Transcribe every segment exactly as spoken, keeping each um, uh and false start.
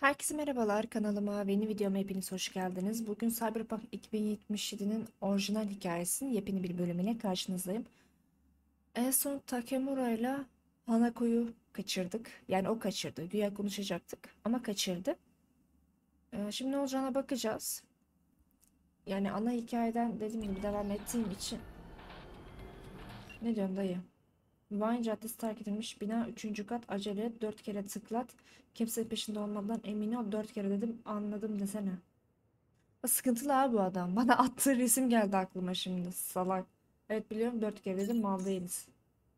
Herkese merhabalar, kanalıma ve yeni videoma hepiniz hoş geldiniz. Bugün Cyberpunk iki bin yetmiş yedi'nin orijinal hikayesinin yepyeni bir bölümüne karşınızdayım. En son Takemura ile Hanako'yu kaçırdık. Yani o kaçırdı. Güya konuşacaktık ama kaçırdı. Ee, şimdi ne olacağına bakacağız. Yani ana hikayeden dediğim gibi devam ettiğim için. Ne diyorsun dayı? Vine Caddesi terk edilmiş bina üçüncü kat, acele et, dört kere tıklat. Kimsenin peşinde olmadan emin ol, dört kere dedim, anladım desene. O sıkıntılı abi bu adam. Bana attığı resim geldi aklıma şimdi. Salak. Evet biliyorum, dört kere dedim, mal değiliz.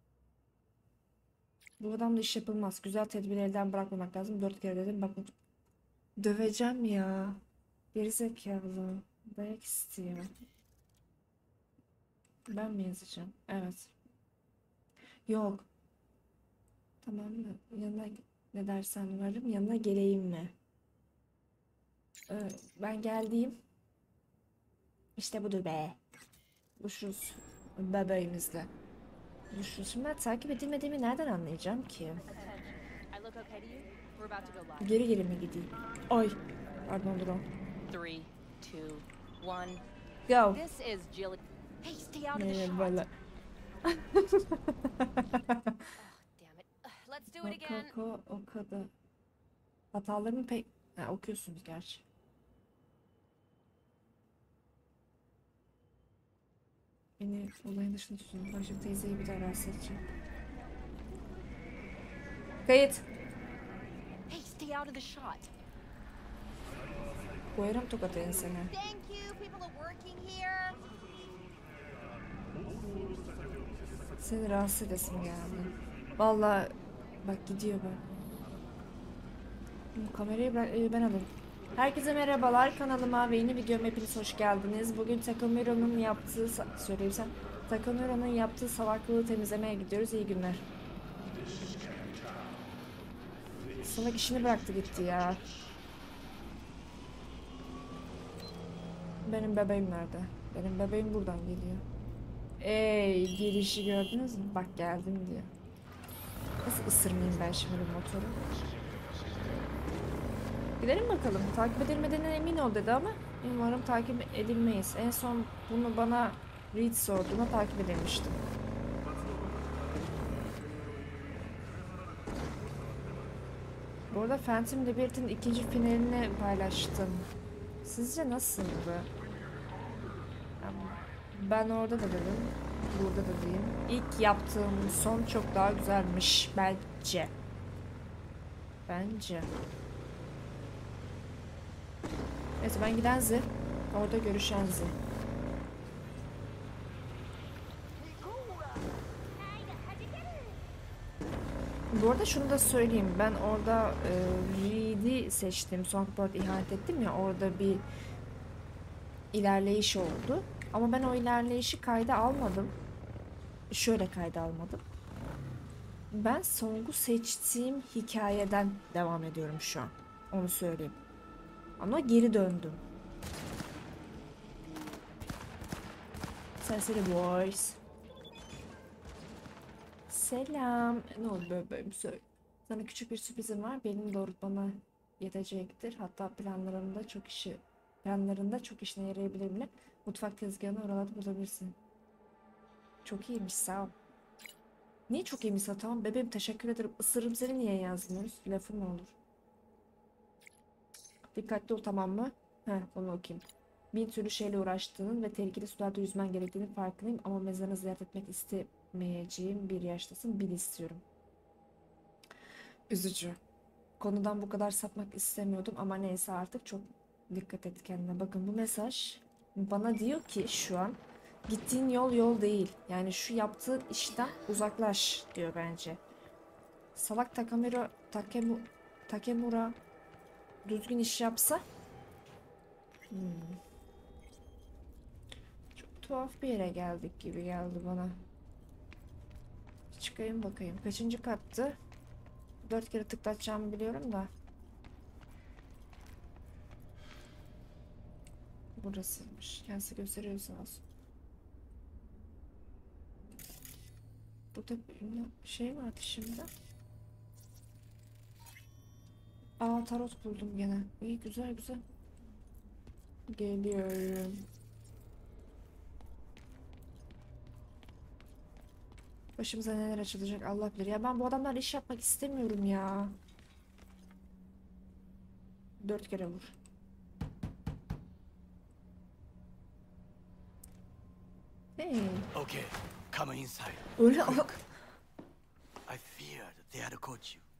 Bu adamla iş yapılmaz. Güzel tedbiri elden bırakmamak lazım. Dört kere dedim. Bak, döveceğim ya. Gerizekalı. Dayak istiyor. Ben mi yazacağım? Evet. Yok. Tamam mı? Yanına ne dersen varım. Yanına geleyim mi? Ee, ben geldiğim. İşte budur be. Buluşuruz. Bebeğimizle. Buluşuruz. Şimdi ben takip edilmediğimi nereden anlayacağım ki? I look okay to you? We're about to go live. Geri geri mi gideyim? Ay. Pardon, drone. Three, two, one. Go. This is Jill. Hey, stay out of the Ee, shot. böyle. Oh, damn it. Ugh, let's do it again. Koko o kadar. Hatalarımı pek... Ha, okuyorsunuz gerçi. Beni olayın dışında tutun. Başka teyzeyi bir daha rahatsız edeceğim. Kayıt. Hey, stay out of the shot. Koyarım tokat ensene. Thank you. People are working here. Seni rahatsız edesim geldi. Vallahi bak, gidiyor bak. Bu kamerayı bırak, e, ben alayım. Herkese merhabalar, kanalıma ve yeni videoma hepiniz hoş geldiniz. Bugün Takamiro'nun yaptığı, söyleyeyim Takamiro'nun yaptığı salaklığı temizlemeye gidiyoruz. İyi günler. Salak işini bıraktı gitti ya. Benim bebeğim nerede? Benim bebeğim buradan geliyor. Ey, gelişi gördünüz mü? Bak, geldim diyor. Nasıl ısırmayayım ben şimdi bu motoru? Gidelim bakalım. Takip edilmediğinden emin ol dedi ama umarım takip edilmeyiz. En son bunu bana Reed sorduğunda takip edilmiştim. Bu arada Phantom Liberty'nin ikinci finalini paylaştım. Sizce nasıldı? Ben orada da dedim, burada da diyeyim. İlk yaptığım son çok daha güzelmiş bence. Bence. Neyse, ben giden Z. Orada görüşen Z. Bu arada şunu da söyleyeyim. Ben orada e, Reed'i seçtim. Songbird ihanet ettim ya. Orada bir ilerleyiş oldu. Ama ben o ilerleyişi kayda almadım. Şöyle kayda almadım. Ben Song'u seçtiğim hikayeden devam ediyorum şu an. Onu söyleyeyim. Ama geri döndüm. Serseri boys. Selam. Ne oldu bebeğim, söyle. Sana küçük bir sürprizim var. Benim doğrultmama yetecektir. Hatta planlarımda çok işi planlarında çok işine yarayabilir bile. Mutfak tezgahını oralarda bulabilirsin. Çok iyiymiş, sağ ol. Niye çok iyiymiş, sağ ol? Tamam bebeğim, teşekkür ederim. Isırırım seni, niye yazmıyoruz? Lafım olur. Dikkatli ol, tamam mı? Heh, onu okuyayım. Bin türlü şeyle uğraştığının ve tehlikeli sularda yüzmen gerektiğini farkındayım ama mezarını ziyaret etmek istemeyeceğim bir yaştasın. Bil istiyorum. Üzücü. Konudan bu kadar sapmak istemiyordum ama neyse, artık çok dikkat et kendine. Bakın, bu mesaj bana diyor ki şu an gittiğin yol yol değil. Yani şu yaptığın işten uzaklaş diyor bence. Salak Takamura, Takemu, Takemura düzgün iş yapsa. Hmm. Çok tuhaf bir yere geldik gibi geldi bana. Çıkayım bakayım. Kaçıncı kattı? Dört kere tıklatacağımı biliyorum da. Burasıymış. Kendisi gösteriyor, sağ olsun. Burada bir şey vardı şimdi. Aa, tarot buldum gene. İyi, güzel güzel. Geliyorum. Başımıza neler açılacak Allah bilir. Ya ben bu adamlarla iş yapmak istemiyorum ya. Dört kere vur. Hey. Okay, come inside. Öyle Quick. I feared they had caught you.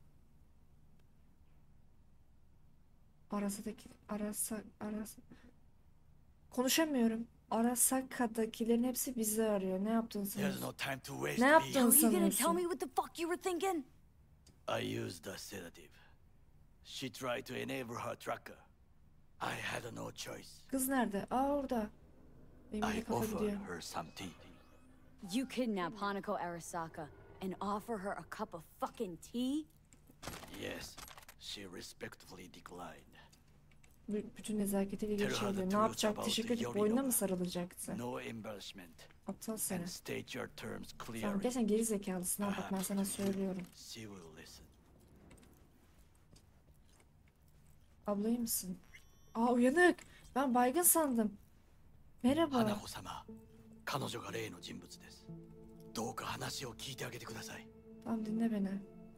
Arasadaki arasa arasa konuşamıyorum. Arasaka'dakilerin hepsi bizi arıyor. Ne yaptın sen? There's no time to waste. Ne B. yaptın Are you gonna tell sanıyorsun? me what the fuck you were thinking? I used a sedative. She tried to enable her tracker. I had no choice. Kız nerede? Aa, orada. Benim de I kafa offered gidiyor. her some tea. You kidnap Hanako Arasaka and offer her a cup of fucking tea? Yes, she respectfully declined. B- Bütün nezaketiyle Tell her geçiyor. the Ne truth yapacak? about Teşekkür the edip Yorinova. boynuna mı sarılacaktı? No embellishment. Aptal seni. And state your terms Sen clearly. gerçekten geri zekalısın. Ha, bak ben sana söylüyorum. She will listen. Ablayı mısın? Aa, uyanık. Ben baygın sandım. Merhaba. 花子様、彼女が例の人物です。どうか話を聞いてあげてください。 Tamam, dinle beni.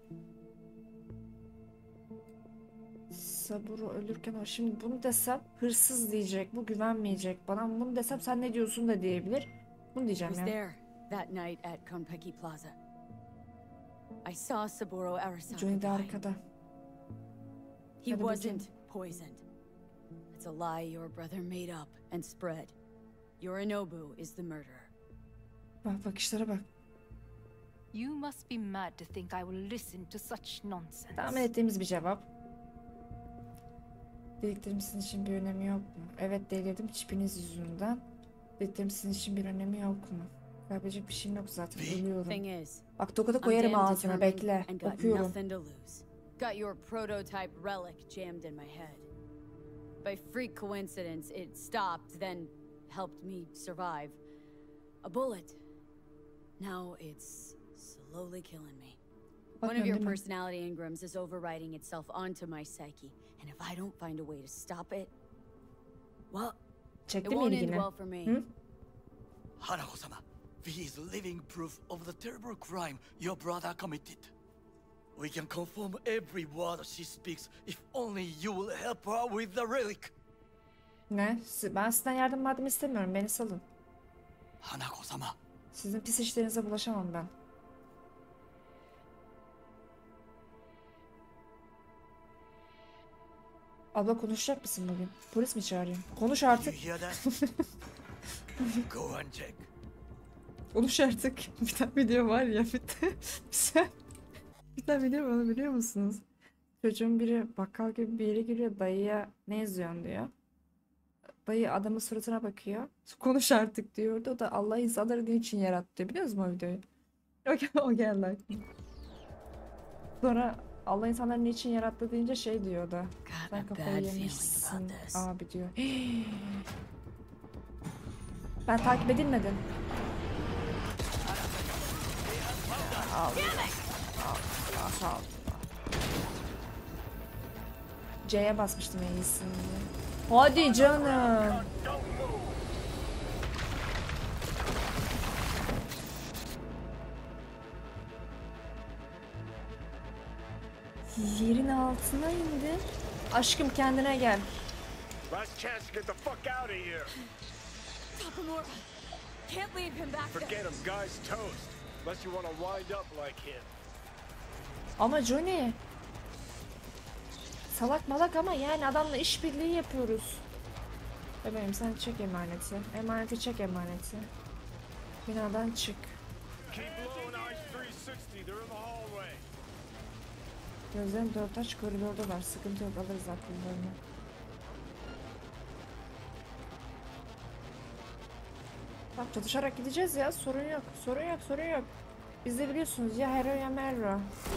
Saburo ölürken o, şimdi bunu desem hırsız diyecek, bu güvenmeyecek bana. Bunu desem sen ne diyorsun da diyebilir. Bunu I diyeceğim was ya. there that night at Konpeki Plaza. I saw Saburo Arasaka Johnny de die. arkada. He Hadi bakayım. wasn't poisoned. It's a lie your brother made up and spread. Yorinobu is the murderer. Bak bakışlara bak. You must be mad to think I will listen to such nonsense. Tahmin ettiğimiz bir cevap. Dediklerim sizin için bir önemi yok mu? Evet, delirdim çipiniz yüzünden. Dediklerim sizin için bir önemi yok mu? Kaybedecek bir şeyim yok zaten, ölüyorum. Thing is, Bak, tokadı I'm koyarım damn ağzına, determined bekle. and got Okuyorum. nothing to lose. Got your prototype relic jammed in my head. By freak coincidence, it stopped, then helped me survive. A bullet. Now it's slowly killing me. One of Bakmıyorum your değil mi? personality engrams is overriding itself onto my psyche, and if I don't find a way to stop it, well, it Çekti mi won't end ilgini? well for me. Hı? 花子様、V is living proof of the terrible crime your brother committed. We can confirm every word she speaks if only you will help her with the relic. Ne? Si- Ben sizden yardım madem istemiyorum. Beni salın. 花子様、 Sizin pis işlerinize bulaşamam ben. Abla, konuşacak mısın bugün? Polis mi çağırayım? Konuş you artık. hear that? Go and check. Konuş artık. Bir tane video var ya. Bir tane, bir bir tane video var, onu biliyor musunuz? Çocuğun biri bakkal gibi bir yere giriyor. Dayıya ne yazıyorsun diyor. Dayı adamın suratına bakıyor. Konuş artık diyordu. O da Allah insanları ne için yarattı diyor. Biliyor musun o videoyu? O, gel- o geldi aklıma. Sonra Allah insanları ne için yarattı deyince şey diyor o da. Got Sen a kafayı bad feeling yemişsin about this. abi diyor. Ben takip edilmedim. Allah Allah Allah. C'ye basmıştım en iyisini diye. Hadi canım. Yerin altına indi. Aşkım, kendine gel. Last chance to get the fuck out of here. Takamura! Can't leave him back there! Forget him, guy's toast. Unless you want to wind up like him. Ama Johnny. Salak malak ama yani adamla işbirliği yapıyoruz. Bebeğim, sen çek emaneti. Emaneti çek emaneti. Binadan çık. Keep blowing eyes three sixty. They're in the hallway. Gözlerim dört aç, koridordalar. Sıkıntı yok, alırız aklımlarını. Bak, çatışarak gideceğiz ya, sorun yok. Sorun yok, sorun yok. Biz de biliyorsunuz ya hero ya merro.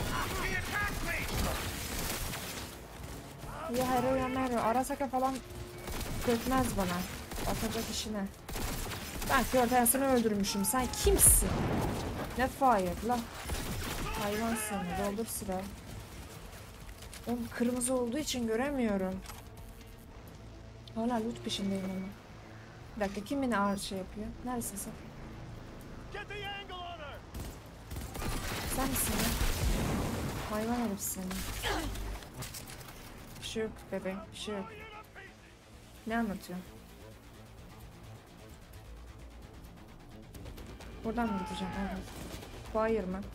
Ya hero ya merro. Arasaka falan dökmez bana. Atacak işine. Ben Körtensini öldürmüşüm. Sen kimsin? Ne fire la? Hayvan seni. Doldur sıra. Oğlum kırmızı olduğu için göremiyorum. Hala loot peşindeyim ama. Bir dakika, kim beni ağır şey yapıyor? Neredesin sen? Get the angle on her! Sen misin ya? Hayvan herif seni. Bir şey yok bebeğim, bir şey yok. Ne anlatıyorsun? Buradan mı gideceğim? Evet. Hayır mı?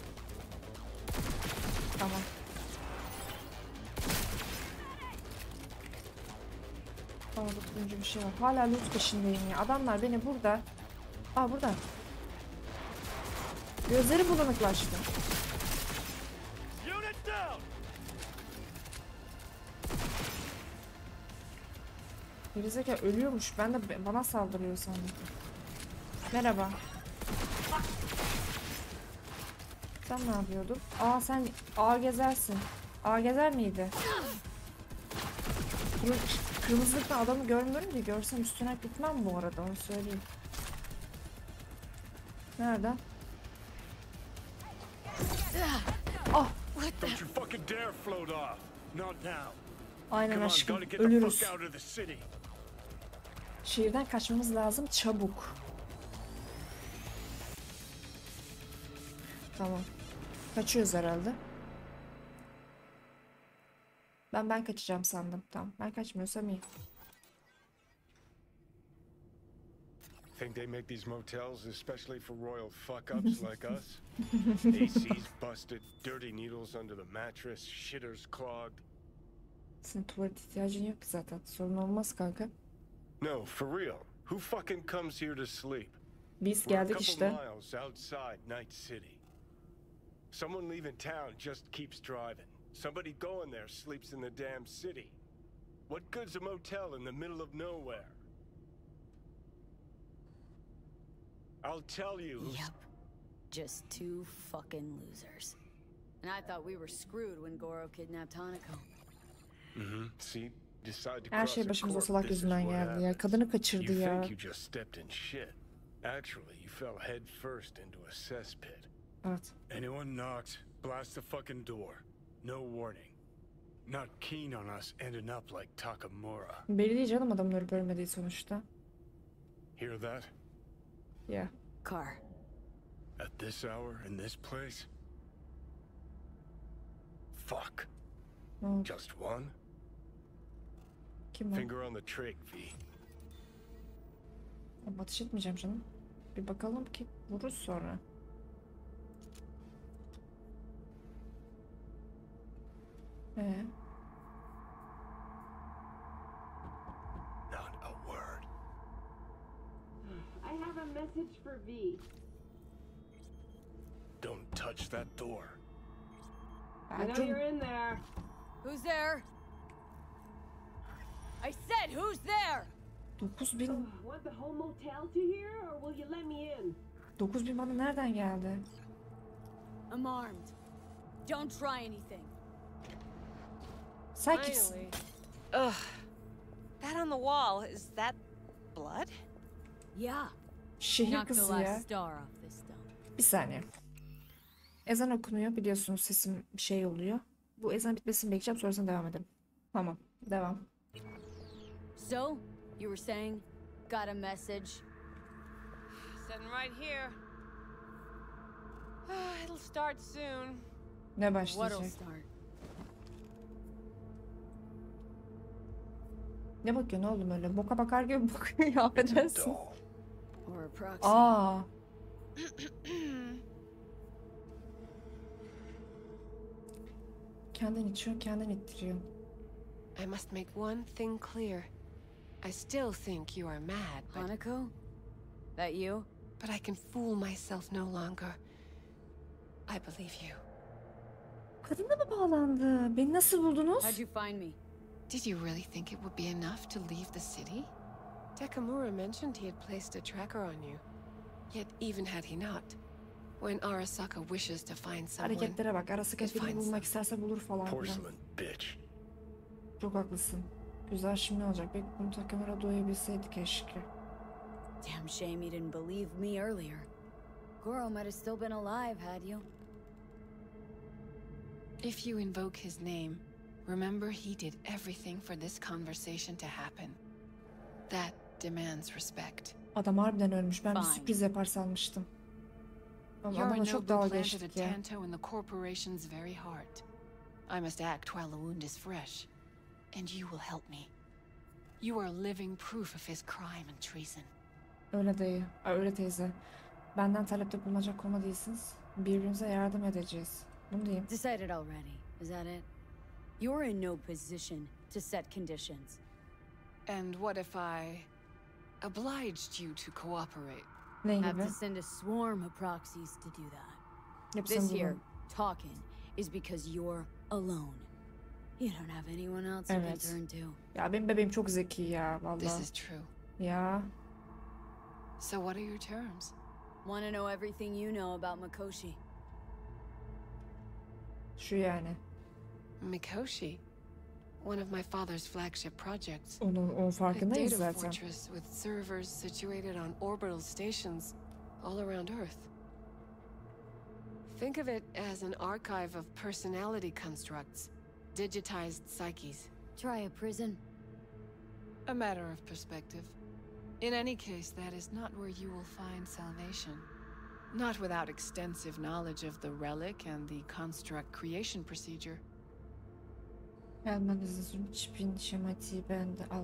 Tamam. Orada turuncu bir şey var. Hala loot peşindeyim ya. Adamlar beni burada. Aa, burada. Gözleri bulanıklaştı. Unit down! Gerizekalı ölüyormuş. Ben de bana saldırıyor sandım. Merhaba. Sen ne yapıyordun? Aa, sen ağ gezersin. Ağ gezer miydi? Kır- Kırmızılıkla adamı görmüyorum ki. Görsem üstüne gitmem bu arada, onu söyleyeyim. Nerede? Ah, Don't you fucking dare float off! Not now. aynen Come on, aşkım. gotta get the Ölürüz. fuck out of the city. Şehirden kaçmamız lazım çabuk. Tamam. Kaçıyoruz herhalde. Ben ben kaçacağım sandım. Tamam. Ben kaçmıyorsam iyi. Think they make these motels especially for royal fuck-ups like us? A C's busted, dirty needles under the mattress, shitters clogged. Senin tuvalet ihtiyacın yok ki zaten. Sorun olmaz kanka. No, for real. Who fucking comes here to sleep? Biz We're a geldik couple işte. miles outside Night City. Someone leaving town just keeps driving. Somebody going there sleeps in the damn city. What good's a motel in the middle of nowhere? I'll tell you who's... Yep. Just two fucking losers. And I thought we were screwed when Goro kidnapped Hanako. Mm-hmm. See? Decide to Her cross şey a başımıza court, salak this is yüzünden what geldi ya. happens. Kadını kaçırdı You ya. think you just stepped in shit. Actually, you fell head first into a cesspit. Evet. Anyone knocks, blast the fucking door. No warning. Not keen on us ending up like Takamura. Belli değil canım, adamın ölüp ölmediği sonuçta. Hear that? Ya. Car. At this hour, in this place? Fuck. Ne oldu? Just one? Kim o? Finger on the trigger, V. Ama ateş etmeyeceğim canım. Bir bakalım ki vururuz sonra. Ee, Not a word. I have a message for V. Don't touch that door. I know Acun, you're in there. Who's there? I said, who's there? dokuz bin, Want the whole motel to hear, or will you let me in? dokuz bin bana nereden geldi? I'm armed. Don't try anything. Sen kimsin? Finally. Ugh. That on the wall, is that blood? Yeah. Şehir Knock the kızı ya. last star off this stone. Bir saniye. Ezan okunuyor, biliyorsunuz sesim bir şey oluyor. Bu ezan bitmesini bekleyeceğim, sonrasında devam edelim. Tamam, devam. So, you were saying, got a message? Sitting right here. It'll start soon. Ne What'll başlayacak? start? Ne bakıyorsun oğlum öyle? Boka bakar gibi bakıyor ya, affedersin. Doll. Or a proxy? Aa, kendin içiyor, kendin ittiriyor. I must make one thing clear. I still think you are mad, but, Hanako? That you? but I can fool myself no longer. I believe you. Kadınla mı bağlandı? Beni nasıl buldunuz? How'd you find me? Did you really think it would be enough to leave the city? Takamura mentioned he had placed a tracker on you. Yet even had he not, when Arasaka wishes to find someone, Hareketlere bak. Arası it birini finds bulmak them. isterse bulur falan filan. Porcelain, bitch. Çok haklısın. Güzel, şimdi ne olacak? Belki bunu Takamura duyabilseydi keşke. Damn shame you didn't believe me earlier. Goro might have still been alive, had you? If you invoke his name, Remember, he did everything for this conversation to happen. That demands respect. Adam harbiden ölmüş. Ben bir Fine. sürpriz yapar sanmıştım. Ama You're a adamla çok noble dalga planted a geçtik ya. Tanto in the corporation's very heart. I must act while the wound is fresh. And you will help me. You are living proof of his crime and treason. Öyle dayı. Ay, öyle teyze. Benden talepte bulunacak konu değilsiniz. Birbirimize yardım edeceğiz. Bunu diyeyim. Decided already, is that it? You're in no position to set conditions. And what if I obliged you to cooperate? Ne Have gibi? to send a swarm of proxies to do that. Hepsini This here, bulurum. talking, is because you're alone. You don't have anyone else you can Evet. turn to. Ya benim bebeğim çok zeki ya This vallahi. is true. Ya. So what are your terms? Want to know everything you know about Mikoshi? Şu yani. Mikoshi, one of my father's flagship projects. Onun, onun A farkındayız data zaten. fortress with servers situated on orbital stations all around Earth. Think of it as an archive of personality constructs, digitized psyches. Try a prison. A matter of perspective. In any case, that is not where you will find salvation. Not without extensive knowledge of the relic and the construct creation procedure. Gelmen izin çipin şematiği bende al.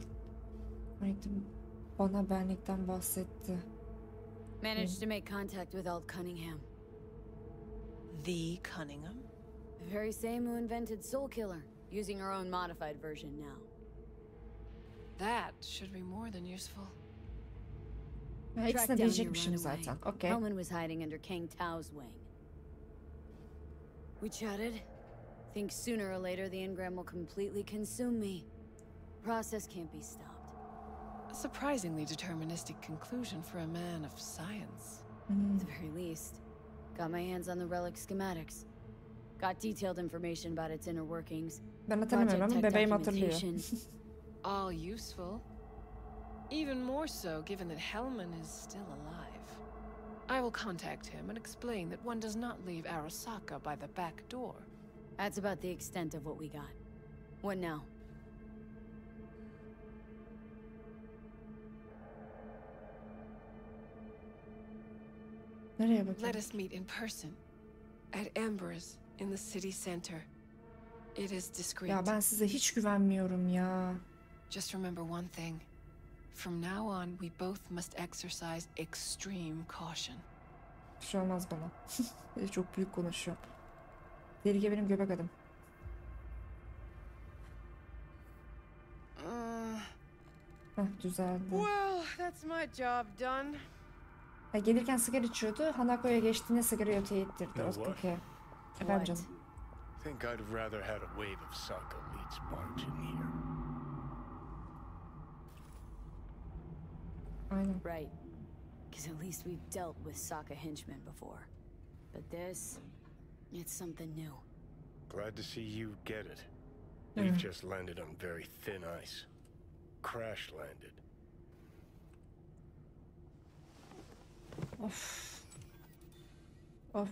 Bana benlikten bahsetti. Managed to make contact with Alt Cunningham. The Cunningham? The very same who invented Soul Killer, using our own modified version now. That should be more than useful. Ya, Tracked ikisine down your diyecekmişim runaway. zaten. Okey. Hellman was hiding under Kang Tao's wing. We chatted. Think sooner or later the engram will completely consume me. Process can't be stopped. A surprisingly deterministic conclusion for a man of science. At the very least. Got my hands on the relic schematics. Got detailed information about its inner workings. Ben hatırlamıyorum ama Project tech bebeğim hatırlıyor. documentation. All useful. Even more so given that Hellman is still alive. I will contact him and explain that one does not leave Arasaka by the back door. That's about the extent of what we got. What now? Nereye Let bakayım? us meet in person. At Embers, in the city center. It is discreet. Ya ben size hiç güvenmiyorum ya. Just remember one thing. From now on, we both must exercise extreme caution. Bir şey olmaz bana. Bir de çok büyük konuşuyor. Delge benim göbek adım. Uh, Heh, düzeldi. well, that's my job done. Ha, gelirken sigara içiyordu. Hanako'ya geçtiğinde sigarayı öteye ittirdi. No, O what? okey. Efendim canım. Think I'd have rather had a wave of Saka leads barge in here. Aynen. Right. Because at least we've dealt with Sokka henchmen before. But this, it's something new. Glad to see you get it. We've just landed on very thin ice. Crash landed. Of. Of.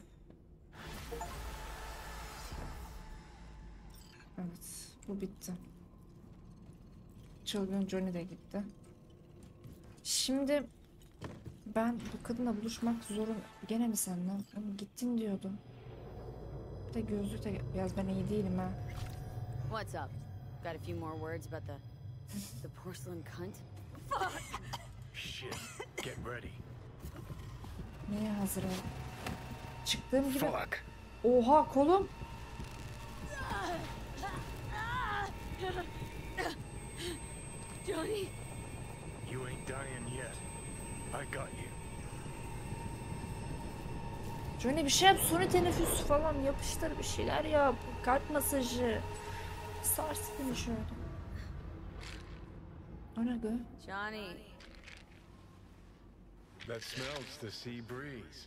Evet. Bu bitti. Çılgın Johnny de gitti. Şimdi ben bu kadınla buluşmak zorun. Gene mi senden? Oğlum gittin diyordum. Bir de gözlük de biraz ben iyi değilim ha. What's up? Got a few more words about the the porcelain cunt? Shit. Get ready. Neye hazır ol? Çıktığım gibi. Fuck. Oha kolum. Johnny! You ain't dying yet. I got you. Johnny bir şey yap. Suni teneffüs falan yapıştır bir şeyler yap. Kalp masajı. Sars beni şöyle. O ne gı? Johnny! That smells the sea breeze.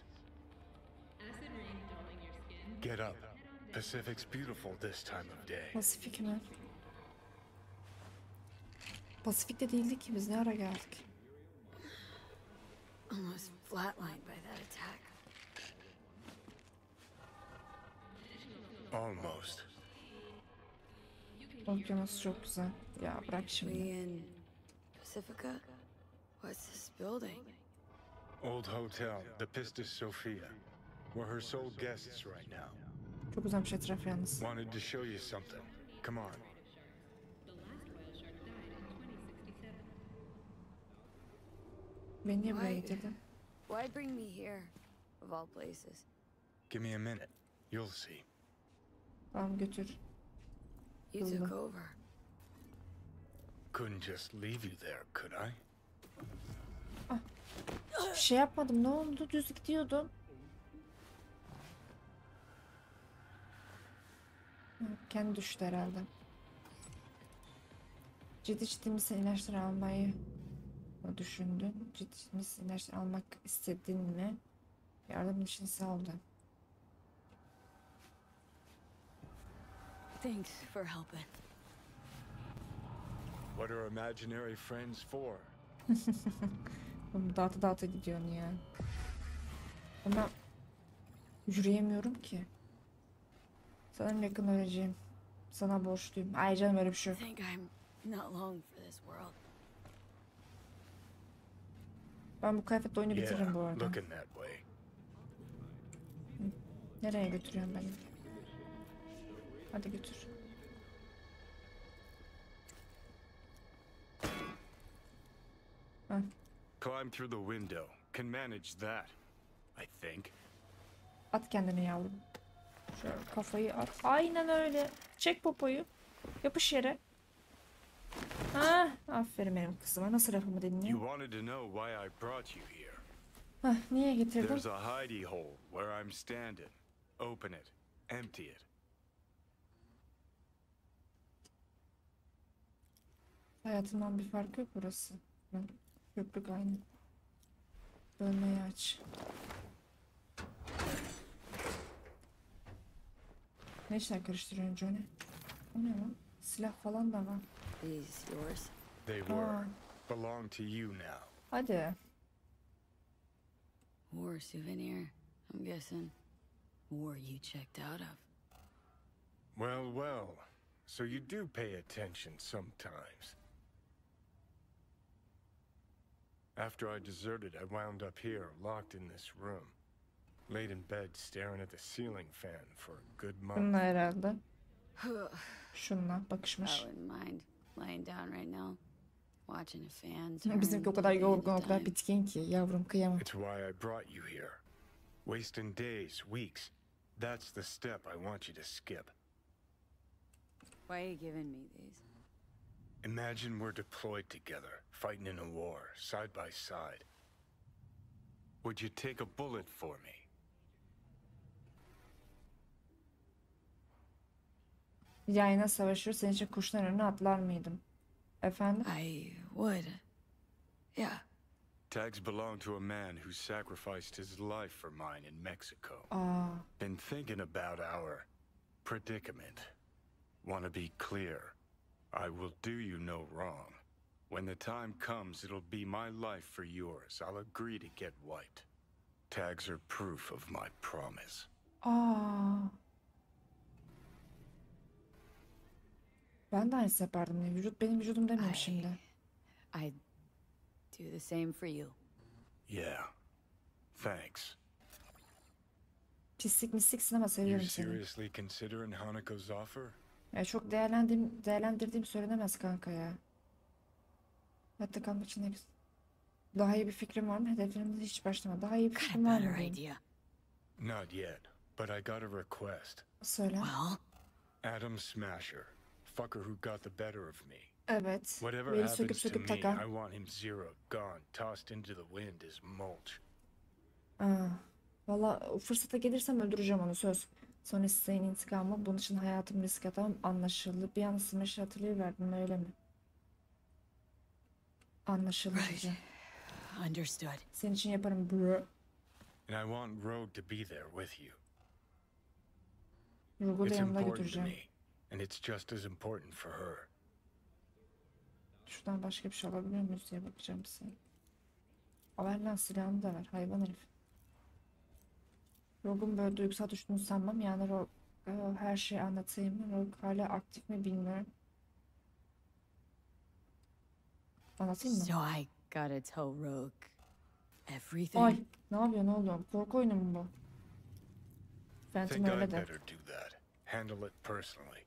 Get up. Pacific's beautiful this time of day. Pasifik mi? Pasifik'te değildik ki biz ne ara geldik? Almost flatlined by that attack. Almost. Okyanus çok güzel. Ya bırak We şimdi. in Pacifica? What's this building? Old hotel, the Pistis Sophia. We're her sole guests right now. Çok uzamış etraf yalnız. Wanted to show you something. Come on. Beni niye buraya Vay. getirdin? Why bring me here, of all places? Give me a minute. You'll see. Tamam götür. You took Buldum. over. Couldn't just leave you there, could I? Bir şey yapmadım. Ne oldu? Düz gidiyordum. Hı, kendi düştü herhalde. Ciddi ciddi misin ilaçları almayı mı düşündün? Ciddi misin ilaçları almak istedin mi? Yardım için sağ ol. Thanks for helping. What are imaginary friends for? Oğlum dağıta dağıta gidiyorsun ya. Ama yürüyemiyorum ki. Sanırım yakın öleceğim. Sana borçluyum. Ay canım öyle bir şey I yok. think I'm not long for this world. Ben bu kıyafetle oyunu bitiririm bu Yeah, arada. looking that way. Nereye götürüyorsun beni? Hadi götür. Heh. Climb through the window. Can manage that, I think. At kendini yavrum. Şöyle kafayı at. Aynen öyle. Çek popoyu. Yapış yere. Ha, aferin benim kızıma. Nasıl lafımı You dinliyor? wanted to know why I brought you here. Hah, niye getirdim? There's a hidey hole where I'm standing. Open it. Empty it. Hayatımdan bir farkı yok burası. Hı, köprük aynı. Bölmeyi aç. Ne işler karıştırıyorsun Johnny? O ne lan? Silah falan da var. These yours? They Aa, were. Belong to you now. hadi. War souvenir, I'm guessing. War you checked out of. Well, well. So you do pay attention sometimes. After I deserted, I wound up here, locked in this room. Laid in bed, staring at the ceiling fan for a good month. Bununla herhalde. I Şununla bakışmış. wouldn't mind laying down right now, watching a fan turn Bizimki o to kadar the end yorgun, o of kadar time. bitkin ki. Yavrum kıyamam. It's why I brought you here. Wasting days, weeks. That's the step I want you to skip. Why are you giving me these? Imagine we're deployed together, fighting in a war, side by side. Would you take a bullet for me? Yayına savaşıyor. Senin için kuşların önüne atlar mıydım? Efendim? I would. Yeah. Tags belong to a man who sacrificed his life for mine in Mexico. Aa, Been thinking about our predicament. Want to be clear. I will do you no wrong. When the time comes, it'll be my life for yours. I'll agree to get wiped. Tags are proof of my promise. aa. Ben de aynısı yapardım. Ya. Vücut benim vücudum demiyorum Ay. şimdi. I'd do the same for you. Yeah. Thanks. Pislik misliksin ama You seviyorum seni. seriously considering Hanako's offer? Ya çok değerlendim, değerlendirdiğim söylenemez kanka ya. Hatta kalmak için ne güzel. Daha iyi bir fikrim var mı? Hedeflerimize hiç başlama. Daha iyi bir Got a fikrim var mı? better diyeyim. idea. Not yet, but I got a request. Söyle. Well, Adam Smasher. Fucker who got the better of me. Evet. Whatever Beni söküp happens to söküp me, takan. I want him zero, gone, tossed into the wind as mulch. Aa, valla o fırsata gelirsem öldüreceğim onu söz. Son isteğin intikamı. Bunun için hayatımı riske atamam. Anlaşıldı. Bir an Smash'ı hatırlayıverdim öyle mi? Anlaşıldı Right. diyeceğim. understood. Senin için yaparım bro. And I want Rogue to be there with you. Rugu da It's yanımda important to götüreceğim. me, and it's just as important for her. Şuradan başka bir şey alabiliyor muyuz diye bakacağım size. Ver lan silahını da ver. Hayvan herif. Rogue'un böyle duygusal düştüğünü sanmam. Yani Rogue e, her şeyi anlatayım mı? Rogue hala aktif mi bilmiyorum. Anlatayım mı? So I gotta tell Rogue everything? Ay ne yapıyorsun oğlum? Korku oyunu mu bu? Phantom Think öyle I'd de. better do that. Handle it personally.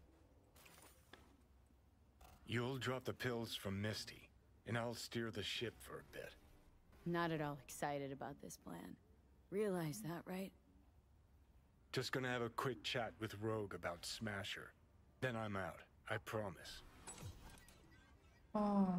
You'll drop the pills from Misty, and I'll steer the ship for a bit. Not at all excited about this plan. Realize that, right? Just gonna have a quick chat with Rogue about Smasher. Then I'm out. I promise. Aa.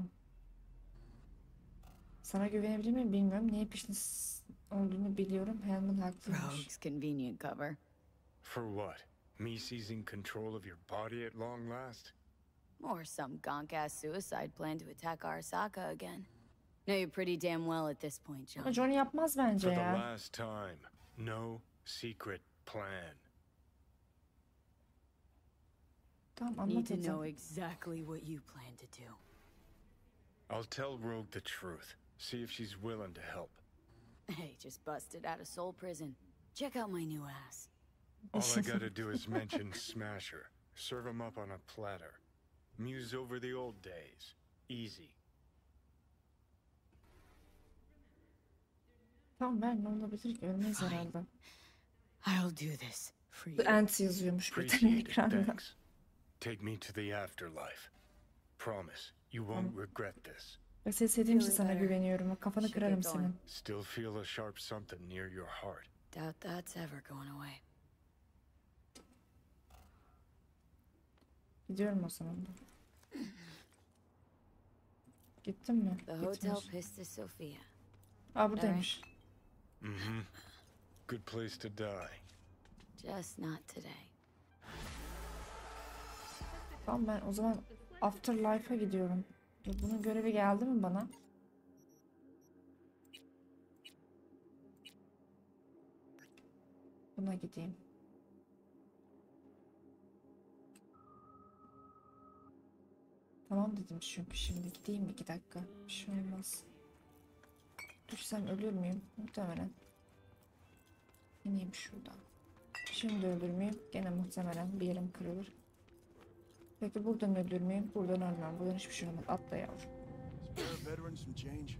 Sana güvenebilir miyim bilmiyorum. Niye peşinde olduğunu biliyorum. Helm'ın haklıymış. Rogue's convenient cover. For what? Me seizing control of your body at long last? Or some gonk-ass suicide plan to attack Arasaka again. Know you pretty damn well at this point, Ama John. Johnny yapmaz bence For the ya. last time, no secret plan. Tamam Need to know anlatacağım. exactly what you plan to do. I'll tell Rogue the truth. See if she's willing to help. Hey, just busted out of Soul Prison. Check out my new ass. All I gotta do is mention Smasher. Serve him up on a platter. Muse over the old days. Easy. Tamam ben ne olabilir ki? Ölmez herhalde. I'll do this for The you. Ant yazıyormuş bir tane Appreciate it, ekranda. thanks. Take me to the afterlife. Promise, you won't regret this. Ve seni sevdiğim için Feeling sana better. güveniyorum. Kafanı Should kırarım get going. senin. Still feel a sharp something near your heart. Doubt that's ever going away. Gidiyorum o zaman da. Gittin mi? The Hotel Gitmiş. Pistis Sophia. Aa buradaymış. Mm-hmm. Good place to die. Just not today. Tamam ben o zaman Afterlife'a gidiyorum. Dur, bunun görevi geldi mi bana? Buna gideyim. Tamam dedim çünkü şimdi gideyim iki dakika. Bir şey olmaz. Düşsem ölür müyüm? Muhtemelen. İneyim şuradan. Şimdi ölür müyüm? Gene muhtemelen bir yerim kırılır. Peki buradan ölür müyüm? Buradan ölmem. Buradan hiçbir şey olmaz. Atla yavrum. Spare veterans some change?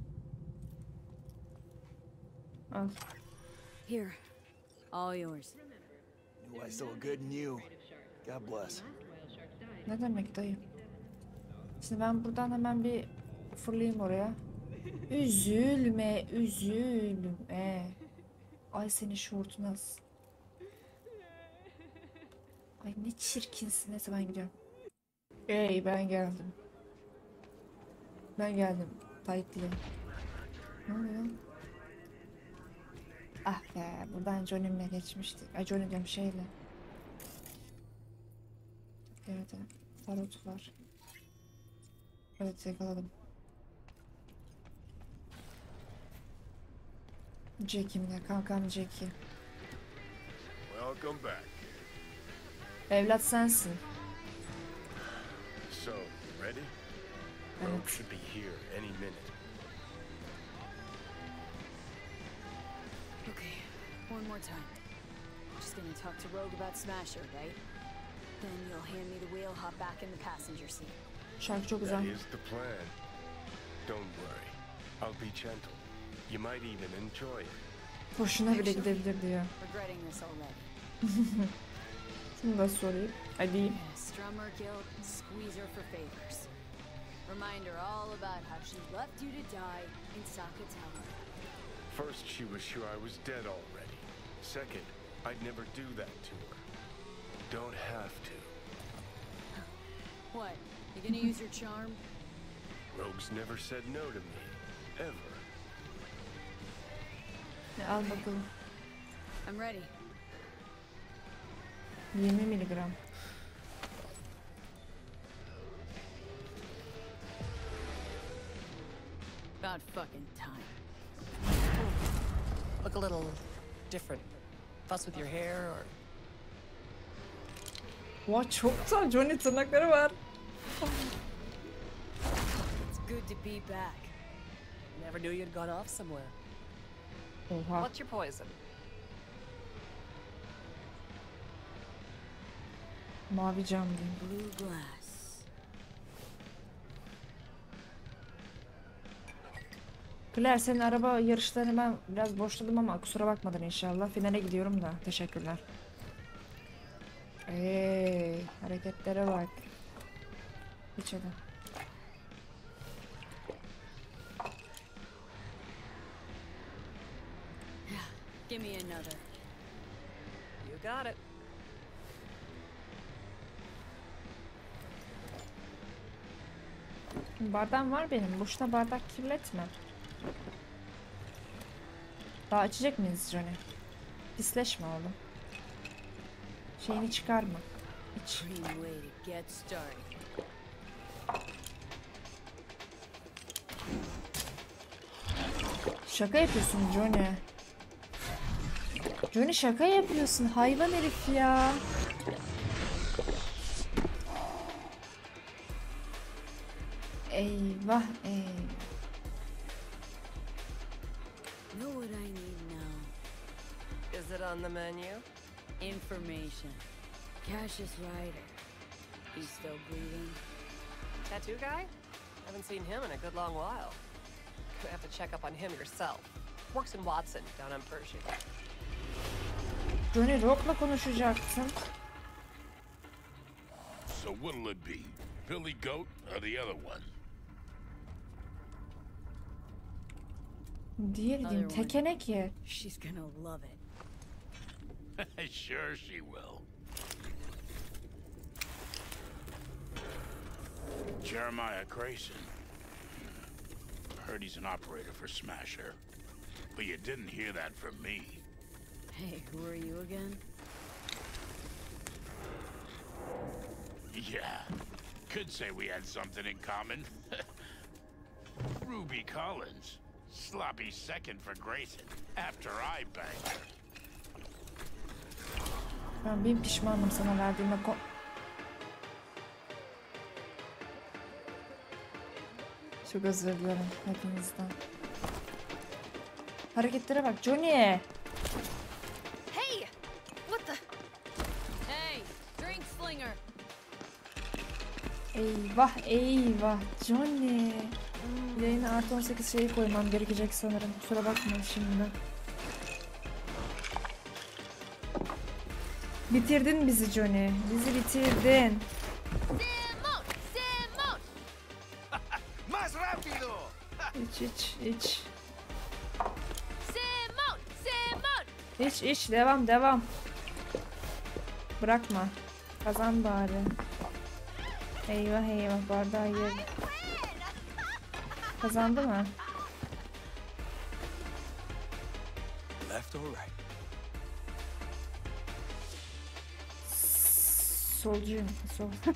Al. Here. All yours. Knew I saw good in you. God bless. Ne demek dayı? Şimdi ben buradan hemen bir fırlayayım oraya. Üzülme, üzülme. Ay senin şortun az. Ay ne çirkinsin. Neyse ben gidiyorum. Ey ben geldim. Ben geldim. Taytlı. Ne oluyor? Ah be buradan Johnny'mle geçmiştik. Ay Johnny diyorum şeyle. Evet evet. Tarot var. Evet yakaladım. Jack'imle kankam Jack'i. Welcome back. Evlat sensin. So, ready? Rogue Evet. should be here any minute. Okay, one more time. Just gonna talk to Rogue about Smasher, right? Then you'll hand me the wheel, hop back in the passenger seat. Şarkı çok That güzel. is the plan. Don't worry. I'll be gentle. You might even enjoy it. Hoşuna bile gidebilir diyor. Regretting this already. Şunu da sorayım. Hadi. Yeah, Strummer Guild, squeeze her for favors. Remind her all about how she left you to die in Sakatawa. First, she was sure I was dead already. Second, I'd never do that to her. Don't have to. What? You gonna use your charm? Rogue's never said no to me. Ever. E, al bakalım. I'm ready. yirmi miligram. About fucking time. Look a little different. Fuss with your hair or... Vay çok güzel. Johnny tırnakları var. It's good to be back. Never knew you'd gone off somewhere. Oha. What's your poison? Mavi cam diyeyim. Blue glass. Claire, senin araba yarışlarını ben biraz boşladım ama kusura bakmadın inşallah. Finale gidiyorum da. Teşekkürler. Eee, hareketlere bak. Hiç hadi. Give me another. You got it. Bardağım var benim. Boşuna bardak kirletme. Daha açacak mıyız Johnny? Pisleşme oğlum. Şeyini çıkarma. Hiç. Supreme way to get started. Şaka yapıyorsun Johnny. Johnny şaka yapıyorsun. Hayvan herif ya. Eyvah eyvah. Know what I need now? Is it on the menu? Information. Cassius Ryder. He's still breathing. Tattoo guy? Haven't seen him in a good long while. Gonna have to check up on him yourself. Works in Watson, down on Pershing. Johnny Rock'la konuşacaksın. So what'll it be? Billy Goat or the other one? Diğeri Other diyeyim. one. Tekenek ye. She's gonna love it. Sure she will. Jeremiah Grayson. Heard he's an operator for Smasher. But you didn't hear that from me. Hey, who are you again? Yeah. Could say we had something in common. Ruby Collins. Sloppy second for Grayson. After I banged her. Ben bin pişmanım sana verdiğime ko... Çok özür dilerim hepinizden. Hareketlere bak Johnny. Hey! What the? Hey, drink slinger. Eyvah eyvah Johnny. Yayına artı on sekiz şeyi koymam gerekecek sanırım. Kusura bakma şimdi. Bitirdin bizi Johnny. Bizi bitirdin. Simon! Simon! Más rápido! İç iç iç. Simon! Simon! İç iç devam devam. Bırakma. Kazan bari. Eyvah eyvah bardağı yer. Kazandı mı? Left or right? Solcuyum. Sol. I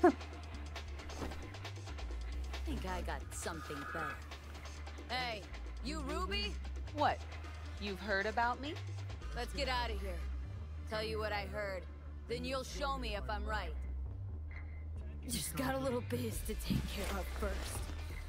think I got something better. Hey, you Ruby? What? You've heard about me? Let's get out of here. Tell you what I heard. Then you'll show me if I'm right. Just got a little biz to take care of first.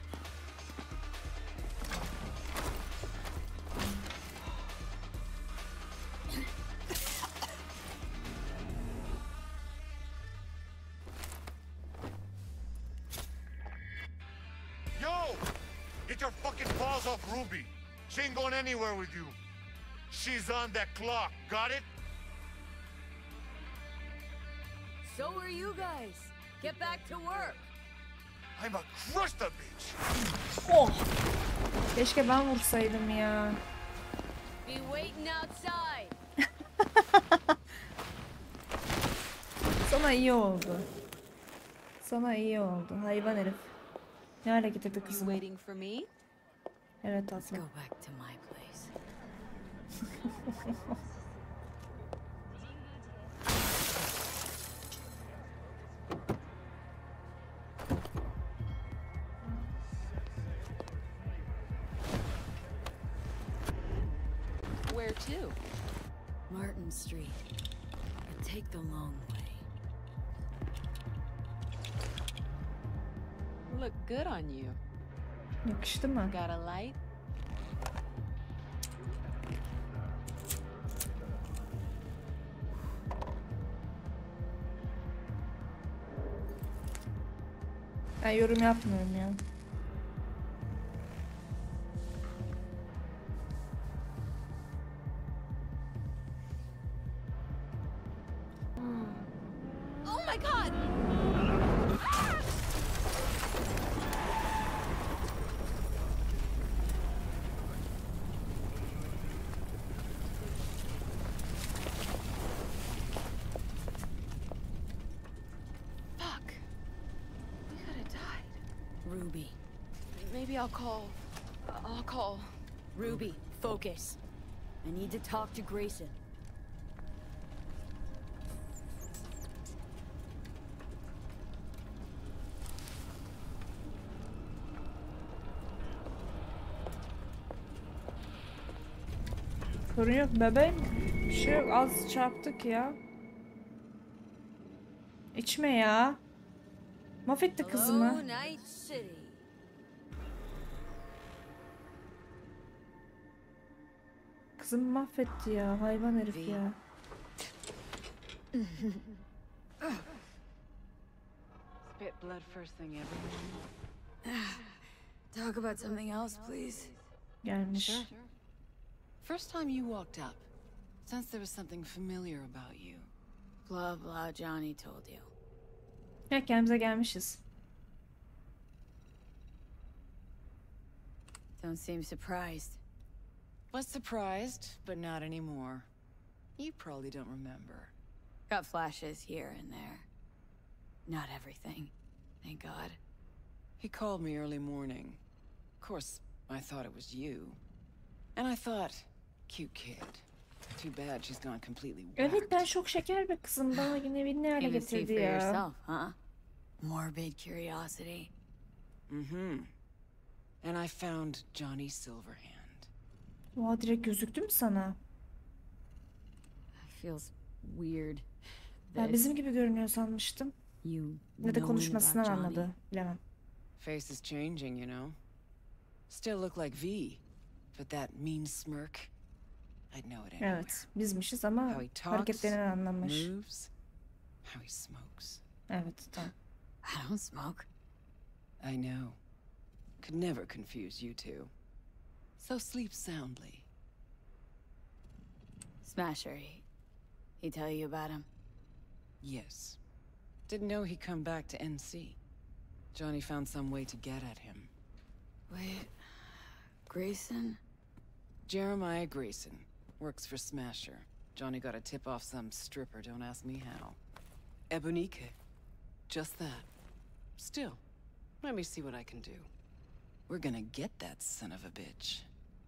Yo! Get your fucking paws off Ruby. She ain't going anywhere with you. She's on that clock, got it? So are you guys. Get back to work. I'ma crush the bitch. Oh! Keşke ben vursaydım ya. Be waiting outside. Sana iyi oldu. Sana iyi oldu. Hayvan herif. Ne hale getirdi You kızımı? waiting for me? Evet Let's tatlım. go back to my place. Where to? Martin Street. But take the long way. Look good on you. Yakıştı mı? Got a light? Ben yorum yapmıyorum ya. Oh my god! Fuck. We could have died. Ruby. Maybe I'll call. I'll call. Ruby, focus. I need to talk to Grayson. Sorun yok bebeğim. Bir şey yok. Az çarptık ya. İçme ya. Mahvetti kızımı. Hello, Night City. Kızımı mahvetti ya. Hayvan herif ya. Spit blood first thing ever. Talk about something else, please. Gelmiş. Sure. First time you walked up, sensed there was something familiar about you. Blah blah, Johnny told you. Ya kendimize gelmişiz. Don't seem surprised. Was surprised, but not anymore. You probably don't remember. Got flashes here and there. Not everything, thank God. He called me early morning. Of course, I thought it was you. And I thought, cute kid. Too bad she's gone completely whacked. Evet, ben çok şeker bir kızım. Bana yine bir ne hale Even see getirdi for ya. yourself, huh? Morbid curiosity. Mm-hmm. And I found Johnny Silverhand. Oha, direkt gözüktü mü sana? Feels weird. Ben This, bizim gibi görünüyor sanmıştım. you Ne de knowing konuşmasından about Johnny. anladı. Bilemem. Face is changing, you know. Still look like V, but that mean smirk, I'd know it anywhere. Evet, bizmişiz ama How he talks, hareketlerinden anlamış. moves, how he smokes. Evet, tamam. I don't smoke. I know. Could never confuse you two. So sleep soundly. Smasher, he, he tell you about him? Yes. Didn't know he'd come back to N C. Johnny found some way to get at him. Wait, Grayson? Jeremiah Grayson. Works for Smasher. Johnny got a tip off some stripper, don't ask me how. Ebonique. Just that. Still, let me see what I can do. We're gonna get that son of a bitch.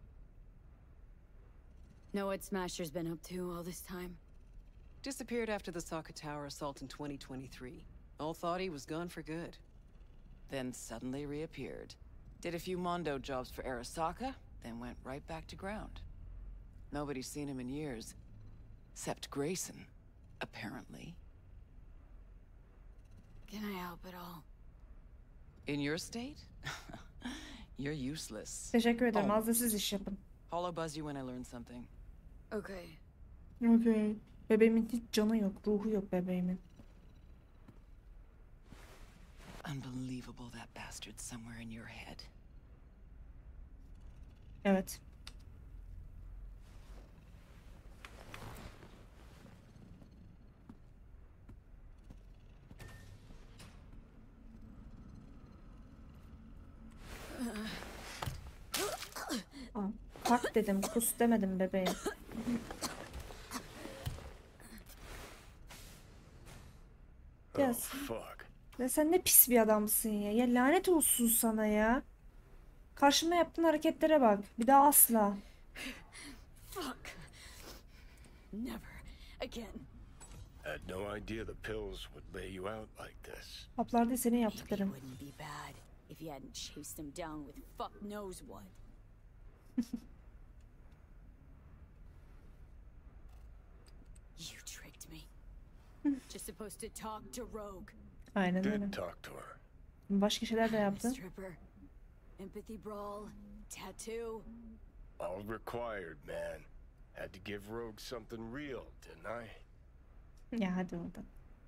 Know what Smasher's been up to all this time? Disappeared after the Sokka Tower assault in twenty twenty-three. All thought he was gone for good. Then suddenly reappeared. Did a few Mondo jobs for Arasaka, then went right back to ground. Nobody's seen him in years. Except Grayson, apparently. Can I help at all? In your state? You're useless. Teşekkür ederim. Az da Almost. siz iş yapın. I'll buzz you when I learn something. Okay. Okay. Bebeğimin hiç canı yok, ruhu yok bebeğimin. Unbelievable that bastard's somewhere in your head. Evet. Aa, kalk dedim, kus demedim bebeğim. Oh, Ya, fuck. ya sen ne pis bir adamsın ya. Ya lanet olsun sana ya. Karşıma yaptığın hareketlere bak. Bir daha asla. Fuck. Never again. Had no idea the pills would lay you out like this. Haplar değil senin Maybe it yaptıkların. wouldn't be bad if you hadn't chased him down with fuck knows what. You tricked me. Just supposed to talk to Rogue. Aynen öyle. Did talk to her. Başka şeyler de yaptın. Stripper, empathy brawl, tattoo. All required, man. Had to give Rogue something real, didn't I? Ya hadi oradan.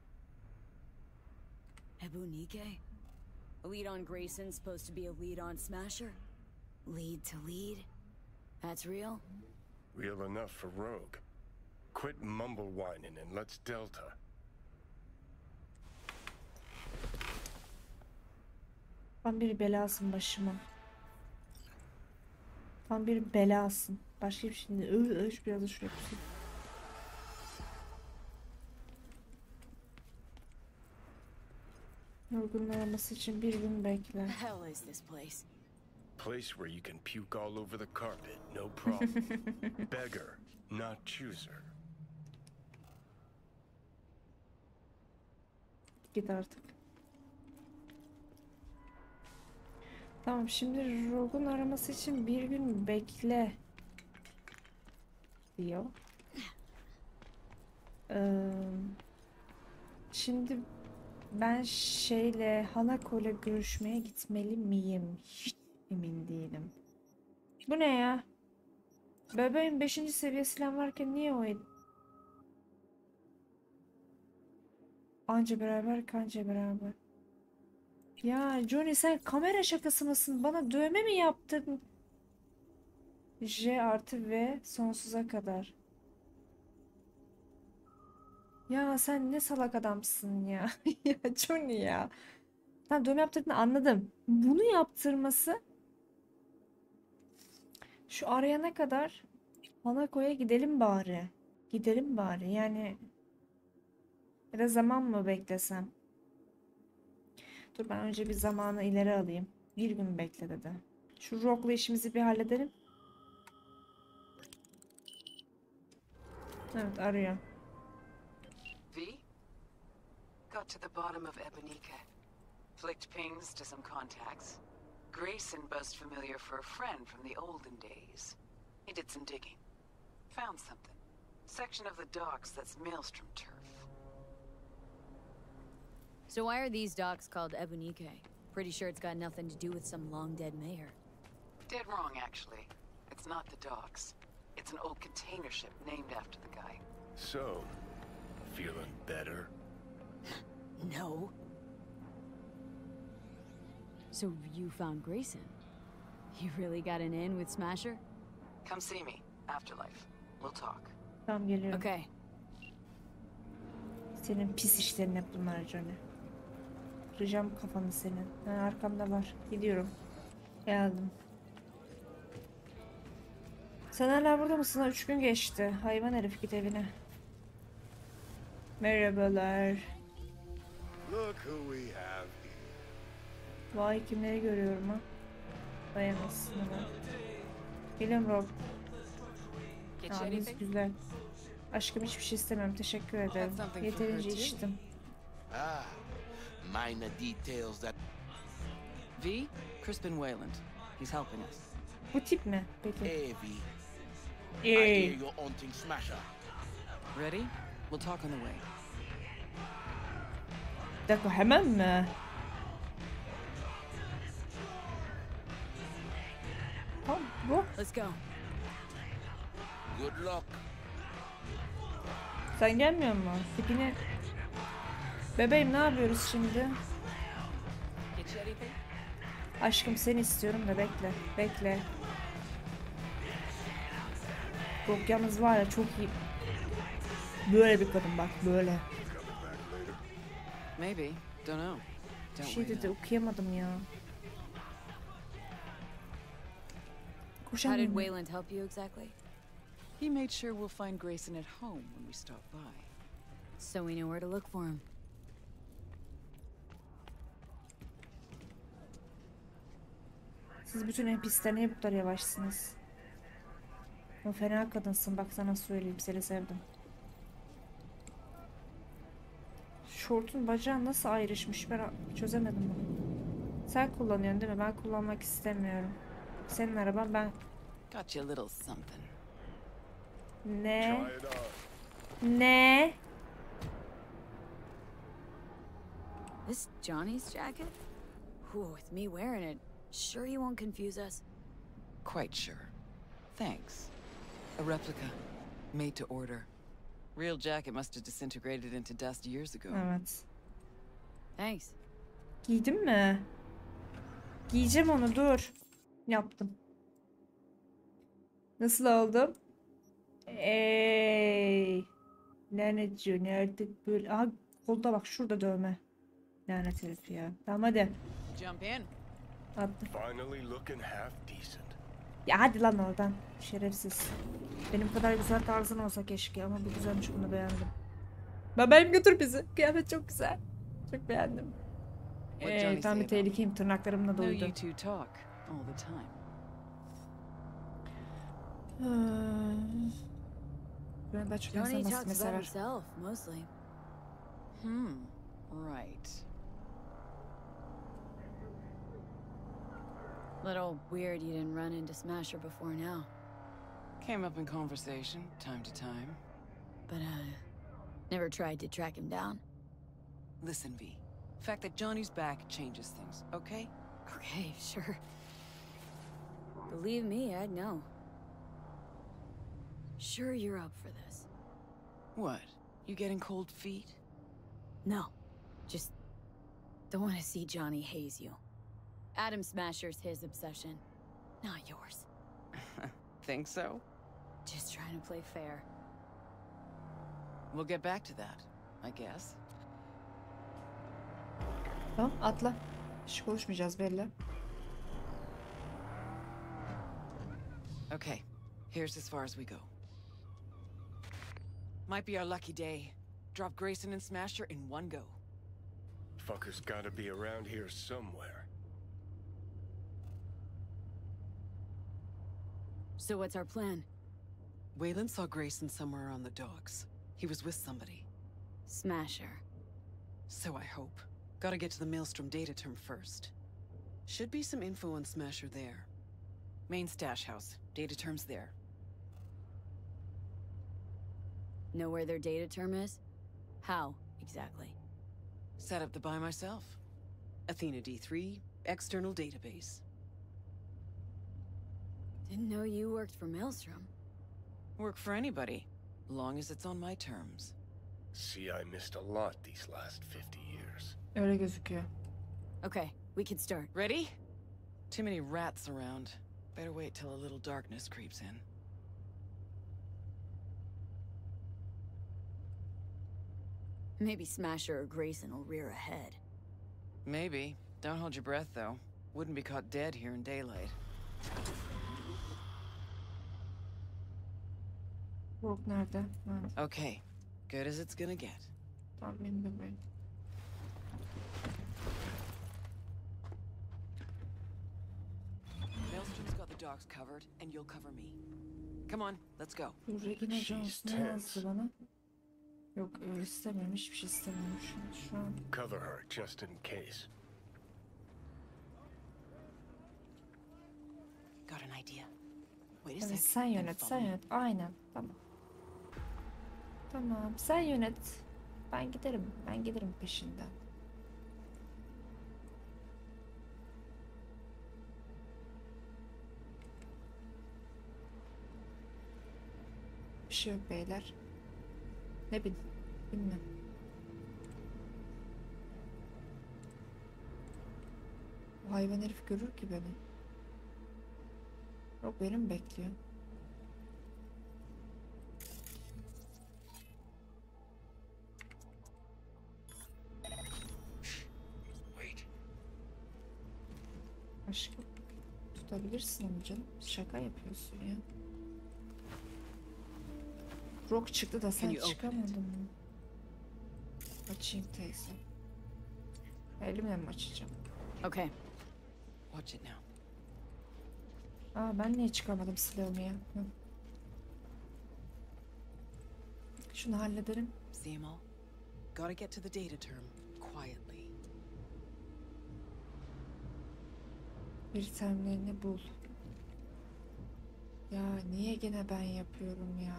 Ebunike? A lead on Grayson supposed to be a lead on Smasher? Lead to lead? That's real? Real enough for Rogue. Quit mumble whining and let's Delta. Tam bir belasın başıma. Tam bir belasın. Başka bir şey değil. Öv öv biraz da şuraya kusayım. Yorgunlanması için bir gün bekle. The hell is this place? Place where you can puke all over the carpet, no problem. Beggar, not chooser. Git artık. Tamam, şimdi Rogue'un araması için bir gün bekle diyor. Ee, şimdi ben şeyle Hanako'yla görüşmeye gitmeli miyim? Hiç emin değilim. Bu ne ya? Bebeğin beşinci seviye silah varken niye o anca beraber kanca beraber? Ya Johnny, sen kamera şakası mısın? Bana dövme mi yaptın? J artı V sonsuza kadar. Ya sen ne salak adamsın ya. Ya Johnny ya. Tamam, dövme yaptırdığını anladım. Bunu yaptırması şu arayana kadar Hanako'ya gidelim bari. Gidelim bari yani. Ya da zaman mı beklesem? Dur, ben önce bir zamanı ileri alayım. Bir gün bekle dedi. Şu Rogue'la işimizi bir halledelim. Evet, arıyor. V? Got to the bottom of Ebenica. Flicked pings to some contacts. Grayson buzzed familiar for a friend from the olden days. He did some digging. Found something. Section of the docks that's Maelstrom turf. So why are these docks called Ebunike? Pretty sure it's got nothing to do with some long-dead mayor. Dead wrong, actually. It's not the docks. It's an old container ship named after the guy. So, feeling better? No. So you found Grayson? You really got an in with Smasher? Come see me. Afterlife. We'll talk. Tamam, geliyorum. Okay. Senin pis işlerin hep bunlar Johnny. Kıracağım kafanı senin. Ha, arkamda var. Gidiyorum. Geldim. Sen hala burada mısın? Ha, üç gün geçti. Hayvan herif, git evine. Merhabalar. Look who we have here. Vay, kimleri görüyorum ha. Dayanasın ama. Geliyorum Rob. Abiniz güzel. Aşkım, hiçbir şey istemem. Teşekkür ederim. Yeterince içtim. Ah, minor details that. V, Crispin Wayland. He's helping us. Bu tip mi? Peki. Hey, V. I Hey. hear you're hunting Smasher. Ready? We'll talk on the way. Bir dakika, hemen mi? Tamam, bu. Let's go. Good luck. Sen gelmiyor musun? Tipini... Bebeğim, ne yapıyoruz şimdi? Get you anything? Aşkım, seni istiyorum da bekle. Bekle. Çok yalnız var ya, çok iyi. Böyle bir kadın bak, böyle. Maybe. Don't know. Bir Don't şey we dedi, know? okuyamadım ya. How Koşan did mı? Wayland help you exactly? He made sure we'll find Grayson at home when we stop by. So we know where to look for him. Siz bütün N P C'ler niye bu kadar yavaşsınız? O fena kadınsın, bak sana söyleyeyim, seni sevdim. Şortun bacağı nasıl ayrışmış, ben çözemedim bunu. Sen kullanıyorsun değil mi? Ben kullanmak istemiyorum. Senin araban, ben... Got you a little something. Ne? Ne? This Johnny's jacket? Whew, with me wearing it, sure you won't confuse us? Quite sure. Thanks. A replica. Made to order. Real jacket must have disintegrated into dust years ago. Evet. Thanks. Giydin mi? Giyeceğim onu, dur. Yaptım. Nasıl oldum? Ey. Lanet Johnny, artık böyle. Aha, kolda bak, şurada dövme. Lanet herif ya. Tamam hadi. Jump in. Attım. Finally looking half decent. Ya hadi lan oradan. Şerefsiz. Benim kadar güzel tarzın olsa keşke ama bu güzelmiş, bunu beğendim. Bebeğim götür bizi. Kıyafet çok güzel. Çok beğendim. Ee, tam bir tehlikeyim, tırnaklarımla No, doydu. you two talk all the time. Ben daha çok Johnny insan talks basmayı about sever. herself, mostly. Hmm, right. Little weird you didn't run into Smasher before now. Came up in conversation, time to time. But, uh, never tried to track him down. Listen, V. Fact that Johnny's back changes things, okay? Okay, sure. Believe me, I'd know. Sure you're up for this. What? You getting cold feet? No. Just don't want to see Johnny haze you. Adam Smasher's his obsession, not yours. Think so? Just trying to play fair. We'll get back to that, I guess. Tamam, atla. Hiç konuşmayacağız belli. Okay, here's as far as we go. Might be our lucky day. Drop Grayson and Smasher in one go. Fucker's gotta be around here somewhere. So what's our plan? Wayland saw Grayson somewhere on the docks. He was with somebody. Smasher. So I hope. Gotta get to the Maelstrom data term first. Should be some info on Smasher there. Main stash house. Data term's there. Know where their data term is? How, exactly? Set up the buy myself. Athena D three, external database. Didn't know you worked for Maelstrom. Work for anybody, long as it's on my terms. See, I missed a lot these last fifty years. Öyle gözüküyor. Okay, we can start. Ready? Too many rats around. Better wait till a little darkness creeps in. Maybe Smasher or Grayson will rear ahead. Maybe. Don't hold your breath, though. Wouldn't be caught dead here in daylight. Rock nerede? Ha, Okay. Good as it's gonna get. tamam benim bebeğim. Maelstrom's got the docks covered, and you'll cover me. Come on, let's go. Bu Regina Jones ne yazdı bana? Yok öyle istemiyorum. Hiçbir şey istemiyorum şu an. Şu an. Cover her, just in case. Got an idea. Wait a Evet, sec. sen then yönet, follow sen me. yönet. Aynen. Tamam. Tamam, sen yönet. Ben giderim. Ben giderim peşinden. Bir şey yok beyler. Ne bil? Bilmem. Bu hayvan herif görür ki beni. Yok beni mi bekliyor? Aşkım tutabilirsin onu canım. Şaka yapıyorsun ya. Rock çıktı da sen you open çıkamadın mı? Açayım teyze. Elimle mi açacağım? Okay. Watch it now. Aa ben niye çıkamadım silahımı ya? Hı. Şunu hallederim. See 'em all? Gotta get to the data term quietly. Bir temlerini bul. Ya niye gene ben yapıyorum ya?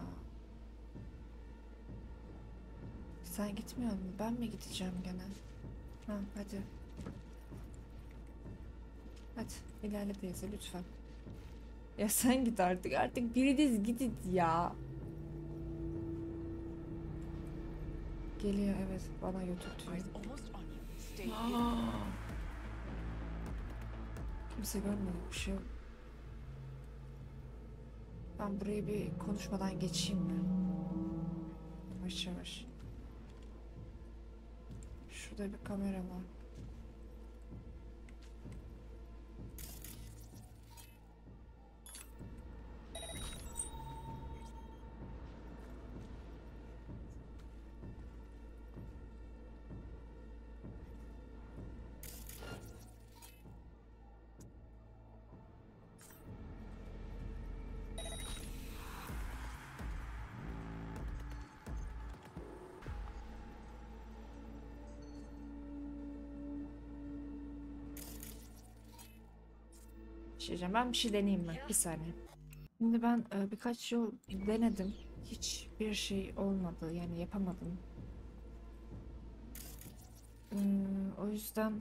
Sen gitmiyor musun? Ben mi gideceğim gene? Ha hadi. Hadi ilerle teyze lütfen. Ya sen git artık. Artık biriniz gidin ya. Geliyor evet bana götürtüyor. Eyes almost on you. Stay Aa. hidden. Kimse görmüyor bir şey yok. Ben burayı bir konuşmadan geçeyim mi? Yavaş yavaş. Şurada bir kamera var. şey diyeceğim. Ben bir şey deneyeyim mi? Bir saniye. Şimdi ben e, birkaç yol denedim. Hiçbir şey olmadı. Yani yapamadım. Hmm, o yüzden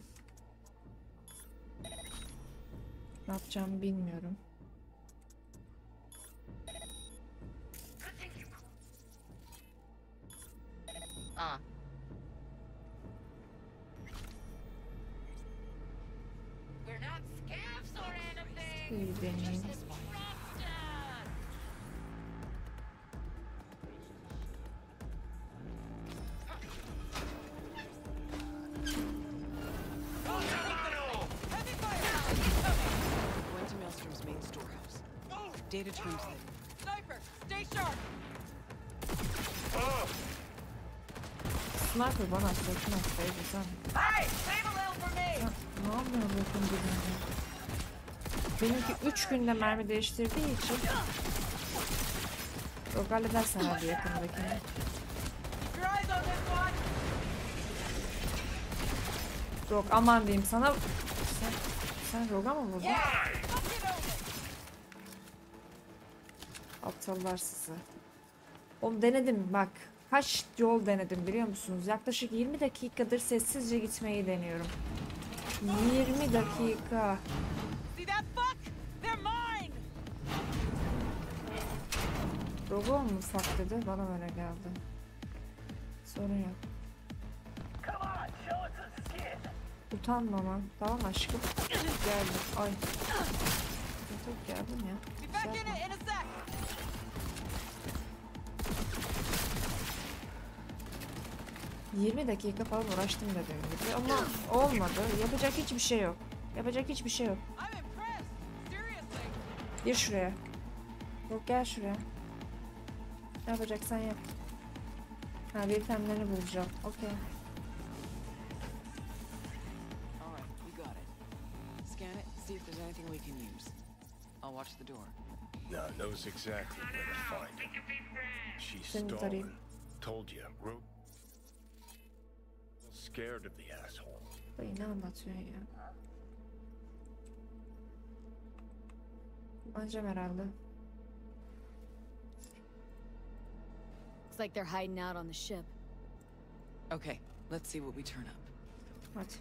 ne yapacağımı bilmiyorum. Aa. Bir deneyeyim. Going to Maelstrom's main storehouse. Data translate. Sniper, stay sharp. Sniper bana atıyorsun atsaydı sen. Hey, save a little for me. Ya, ne yapıyor bu yakın dibinde? Benimki üç günde mermi değiştirdiği için. Yok halledersen hadi yakındakini. Your eyes on this one. Yok aman diyeyim sana. Sen, sen Roga mı vurdun? Aptallar sizi. Oğlum denedim bak. Kaç yol denedim biliyor musunuz? Yaklaşık yirmi dakikadır sessizce gitmeyi deniyorum. yirmi dakika. See that fuck? They're mine. Rogo mu ufak dedi? Bana öyle geldi. Sorun yok. Utanma ama. Tamam aşkım. Geldim. Ay. Çok geldim ya. Be back in it in a sec. yirmi dakika falan uğraştım dediğim gibi ama olmadı. Yapacak hiçbir şey yok. Yapacak hiçbir şey yok. I'm impressed. Seriously. Gir şuraya. Yok gel şuraya. Ne yapacaksan yap. Ha bir temlerini bulacağım. Okey. All right, we got it. Scan it, see if there's anything we can use. I'll watch the door. Now knows exactly where to find him. She's Seni stalling. tarayayım. Told you, Ro. Scared of the asshole. Ay ne anlatıyorsun ya? Kullanacağım herhalde. Looks like they're hiding out on the ship. Okay, let's see what we turn up. Hadi.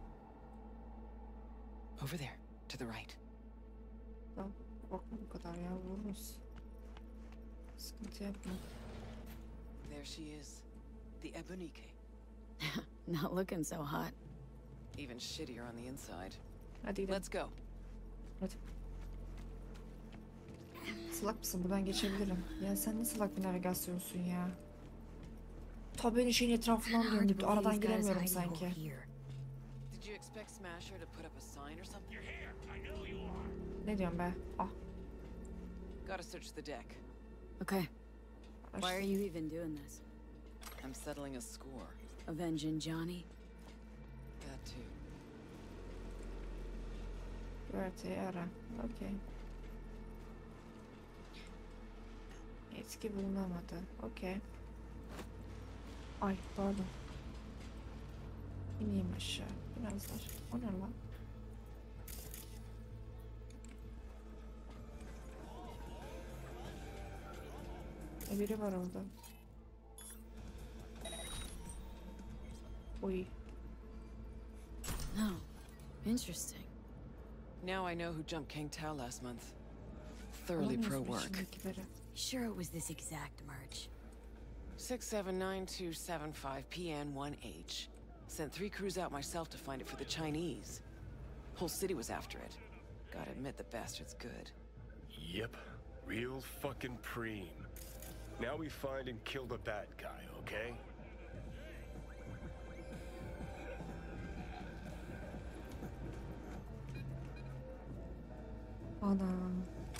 Over there, to the right. Tamam. Korkma bu kadar ya. Vururuz. Sıkıntı yapma. There she is. The Ebonike. Not looking so hot. Even shittier on the inside. Hadi gidelim. Let's go. Hadi. Salak mısın? Buradan geçebilirim. Ya sen ne salak bir navigasyonsun ya. Ta böyle şeyin etrafından döndük. Aradan giremiyorum sanki. Did you expect Smasher to put up a sign or something? You're here. I know you are. Ne diyorsun be? Ah. Gotta search the deck. Okay. Why are you even doing this? I'm settling a score. Avenging Johnny? That too. Güverteyi ara. Okey. Etki bulunamadı. Okey. Ay pardon. İneyim aşağı. Birazlar. O ne lan? E biri var orada. Oy. No. Interesting. Now I know who jumped Kang Tao last month. Thoroughly pro work. Sure it was this exact merch. six seven nine two seven five P N one H. Sent three crews out myself to find it for the Chinese. Whole city was after it. Gotta admit the bastard's good. Yep, real fucking preem. Now we find and kill the bad guy, okay? Ana.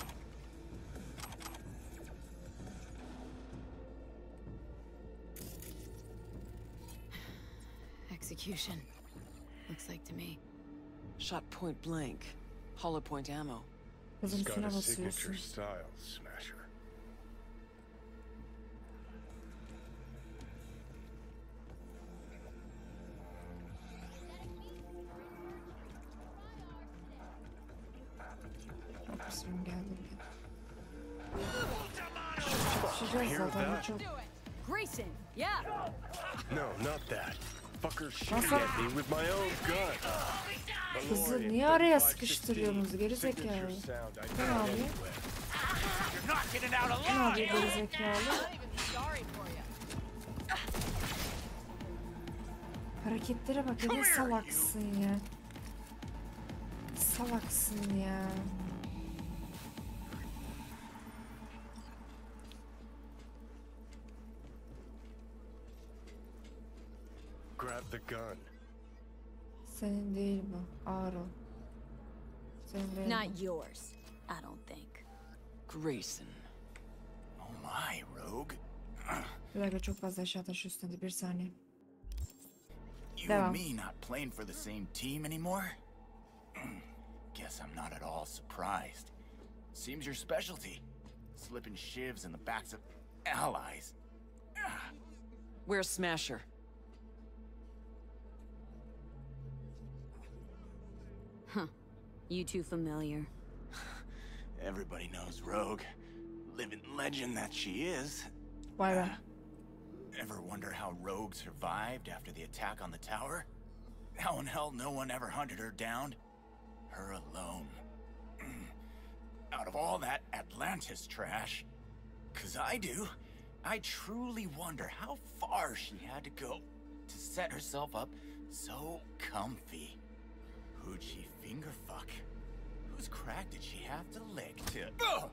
Execution. Looks like to me. Shot point blank. Hollow point ammo. Kızın It's got üstüne a basıyorsun. signature style, Smasher. Göreceğiz zaten bu çok. Grayson, yeah. No, not that. Fucker shooting at me with my own gun. Kızı niye araya sıkıştırıyorsunuz gerizekalı? Ne yapıyor? Ne yapıyor gerizekalı? Hareketlere bak ya, ne salaksın ya. Salaksın ya. Grab the gun. Senin değil bu. Ağır ol. Senin değil Not bu. yours, I don't think. Grayson. Oh my, Rogue. Bir dakika, çok fazla eşya taşı üstünde. Bir saniye. You Devam. and me not playing for the same team anymore? Guess I'm not at all surprised. Seems your specialty. Slipping shivs in the backs of allies. Where's Smasher? Huh. You two familiar? Everybody knows Rogue. Living legend that she is. Vay be. Ever wonder how Rogue survived after the attack on the tower? How in hell no one ever hunted her down? Her alone. Out of all that Atlantis trash, 'cause I do, I truly wonder how far she had to go to set herself up so comfy. Who'd she finger fuck? Whose crack did she have to lick to... Ugh!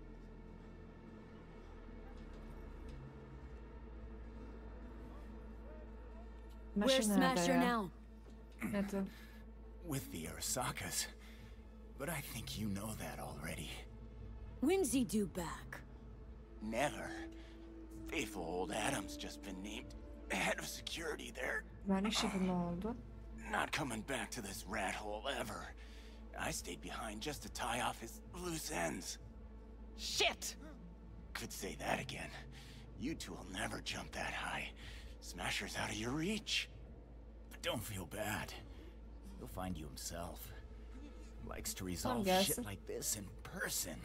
Where's Smasher now? Nerede? With the Arasakas. But I think you know that already. When's he due back? Never. Faithful old Adam's just been named head of security there. Güvenlik şefi mi oldu? Not coming back to this rat hole ever. I stayed behind just to tie off his loose ends. Shit! Could say that again. You two will never jump that high. Smasher's out of your reach. But don't feel bad. He'll find you himself. Likes to resolve guessing. shit like this in person.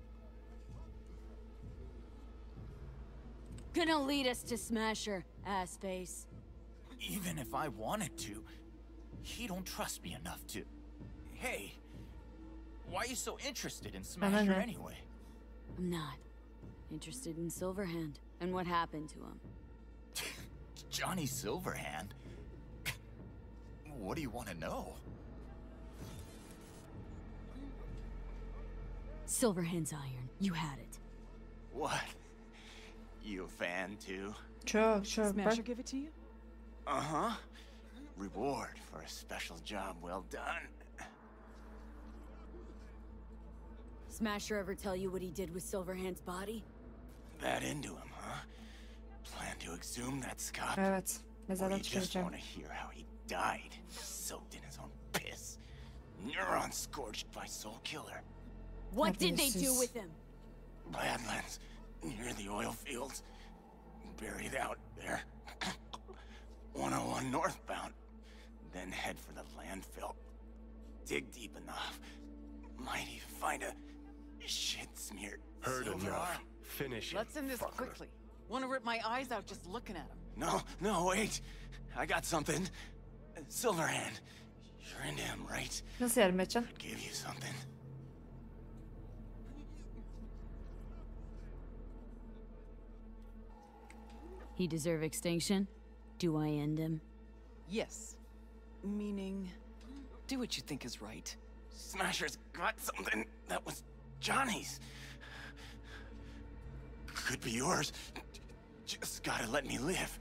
Gonna lead us to Smasher, ass face. Even if I wanted to, he don't trust me enough to. Hey, why are you so interested in Smasher know. anyway? I'm not. Interested in Silverhand and what happened to him. Johnny Silverhand? What do you want to know? Silverhand's iron. You had it. What? You a fan too? Çok çok bak. Smasher give it to you? Uh-huh. Reward for a special job well done. Smasher ever tell you what he did with Silverhand's body? That into him, huh? Plan to exhume that Scott? Evet. Or Mezardan you just çıkaracağım. want to hear how he died, soaked in his own piss, neurons scorched by Soul Killer. What did they do Terbiyesiz. with him? Badlands, near the oil fields, buried out there. one oh one northbound, then head for the landfill. Dig deep enough, might even find a shit-smeared Heard silver enough. arm. Finish him, Let's end this fucker. quickly. Want to rip my eyes out just looking at him. No, no, wait. I got something. Silverhand. You're into him, right? Nasıl yardım edeceğim? Give you something. He deserve extinction? Do I end him? Yes. Meaning, do what you think is right. Smasher's got something that was Johnny's. Could be yours. Just gotta let me live.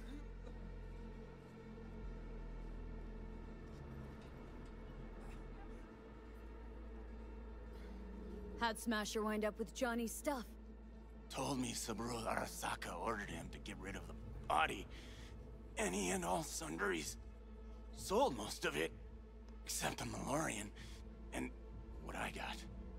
How'd Smasher wind up with Johnny's stuff? Told me Saburo Arasaka ordered him to get rid of the body. Any and all sundries. Sold most of it. Except the Malorian. And what I got.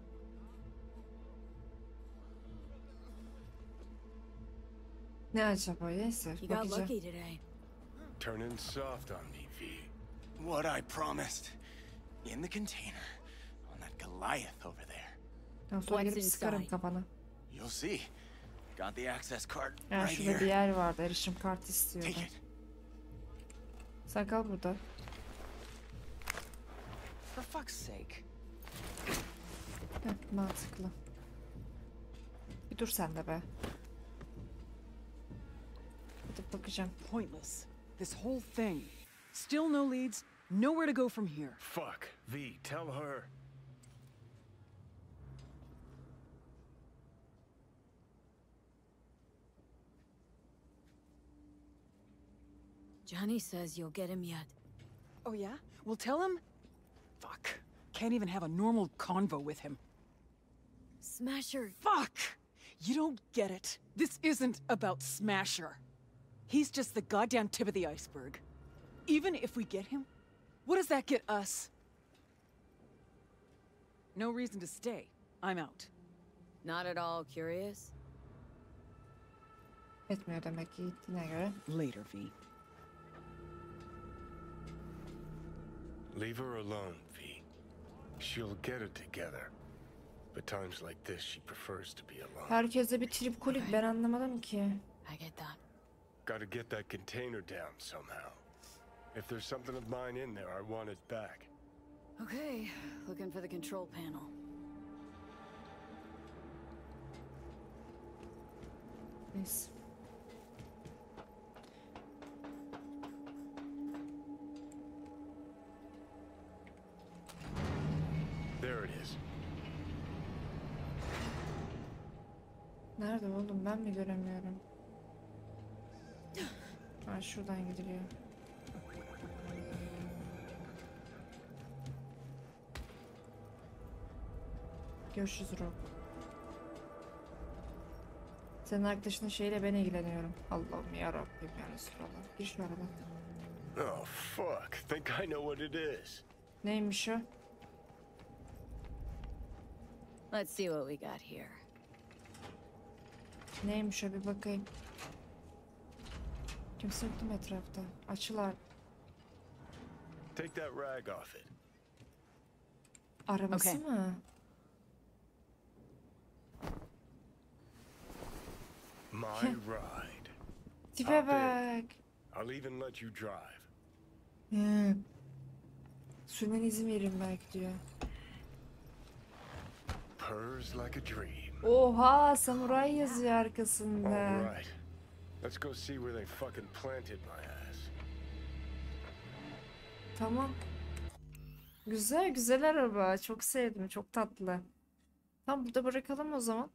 Ne acaba? Neyse You got bakacağım. lucky today. Turning soft on me, V. What I promised. In the container. On that Goliath over there. Ben sonra What's gelip sıkarım inside? kafana. You'll see. Got the access card Yani right şurada bir here. yer vardı. Erişim kartı istiyordu. Take it. Sen kal burada. For fuck's sake. Heh, mantıklı. Bir dur sen de be. Gidip bakacağım. Pointless. This whole thing. Still no leads, nowhere to go from here. Fuck. V, tell her. Johnny says you'll get him yet. Oh yeah? We'll tell him? Fuck. Can't even have a normal convo with him. Smasher. Fuck! You don't get it. This isn't about Smasher. He's just the goddamn tip of the iceberg. Even if we get him, what does that get us? No reason to stay. I'm out. Not at all curious? Etmiyor demek ki gittiğine göre. Later, V. Leave her alone, V. She'll get it together. But times like this, she prefers to be alone. Herkese bir tripkolik, ben anlamadım ki. I get that. Gotta get that container down somehow. If there's something of mine in there, I want it back. Okay, looking for the control panel. Neyse. There it is. Nerede oğlum, ben mi göremiyorum? Ha, şuradan gidiliyor. Görüşürüz Rob. Senin arkadaşının şeyle ben ilgileniyorum. Allah'ım yarabbim ya Resulallah. Gir şu aradan. Oh, fuck. Think I know what it is. Neymiş o? Let's see what we got here. Neymiş o, bir bakayım. Kimse yoktu mu etrafta? Açılar. Take that rag off it. Arabası Okay. mı? My ride. Tipe Hop in. bak. I'll even let you drive. Hı. Sürmene izin veririm belki diyor. Purrs like a dream. Oha, samuray yazıyor arkasında. All right. Let's go see where they fucking planted my ass. Tamam. Güzel güzel araba. Çok sevdim. Çok tatlı. Tamam, burada bırakalım o zaman.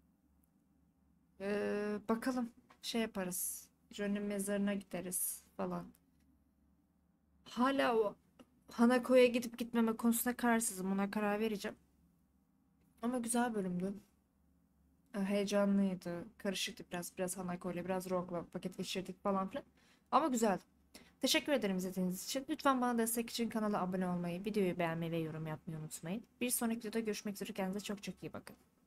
Ee, bakalım. Şey yaparız. John'un mezarına gideriz falan. Hala o Hanako'ya gidip gitmeme konusunda kararsızım. Ona karar vereceğim. Ama güzel bölümdü. Ee, Heyecanlıydı. Karışıktı biraz. Biraz Hanako'yla, biraz Rogue'la vakit geçirdik falan filan. Ama güzeldi. Teşekkür ederim izlediğiniz için. Lütfen bana destek için kanala abone olmayı, videoyu beğenmeyi ve yorum yapmayı unutmayın. Bir sonraki videoda görüşmek üzere. Kendinize çok çok iyi bakın.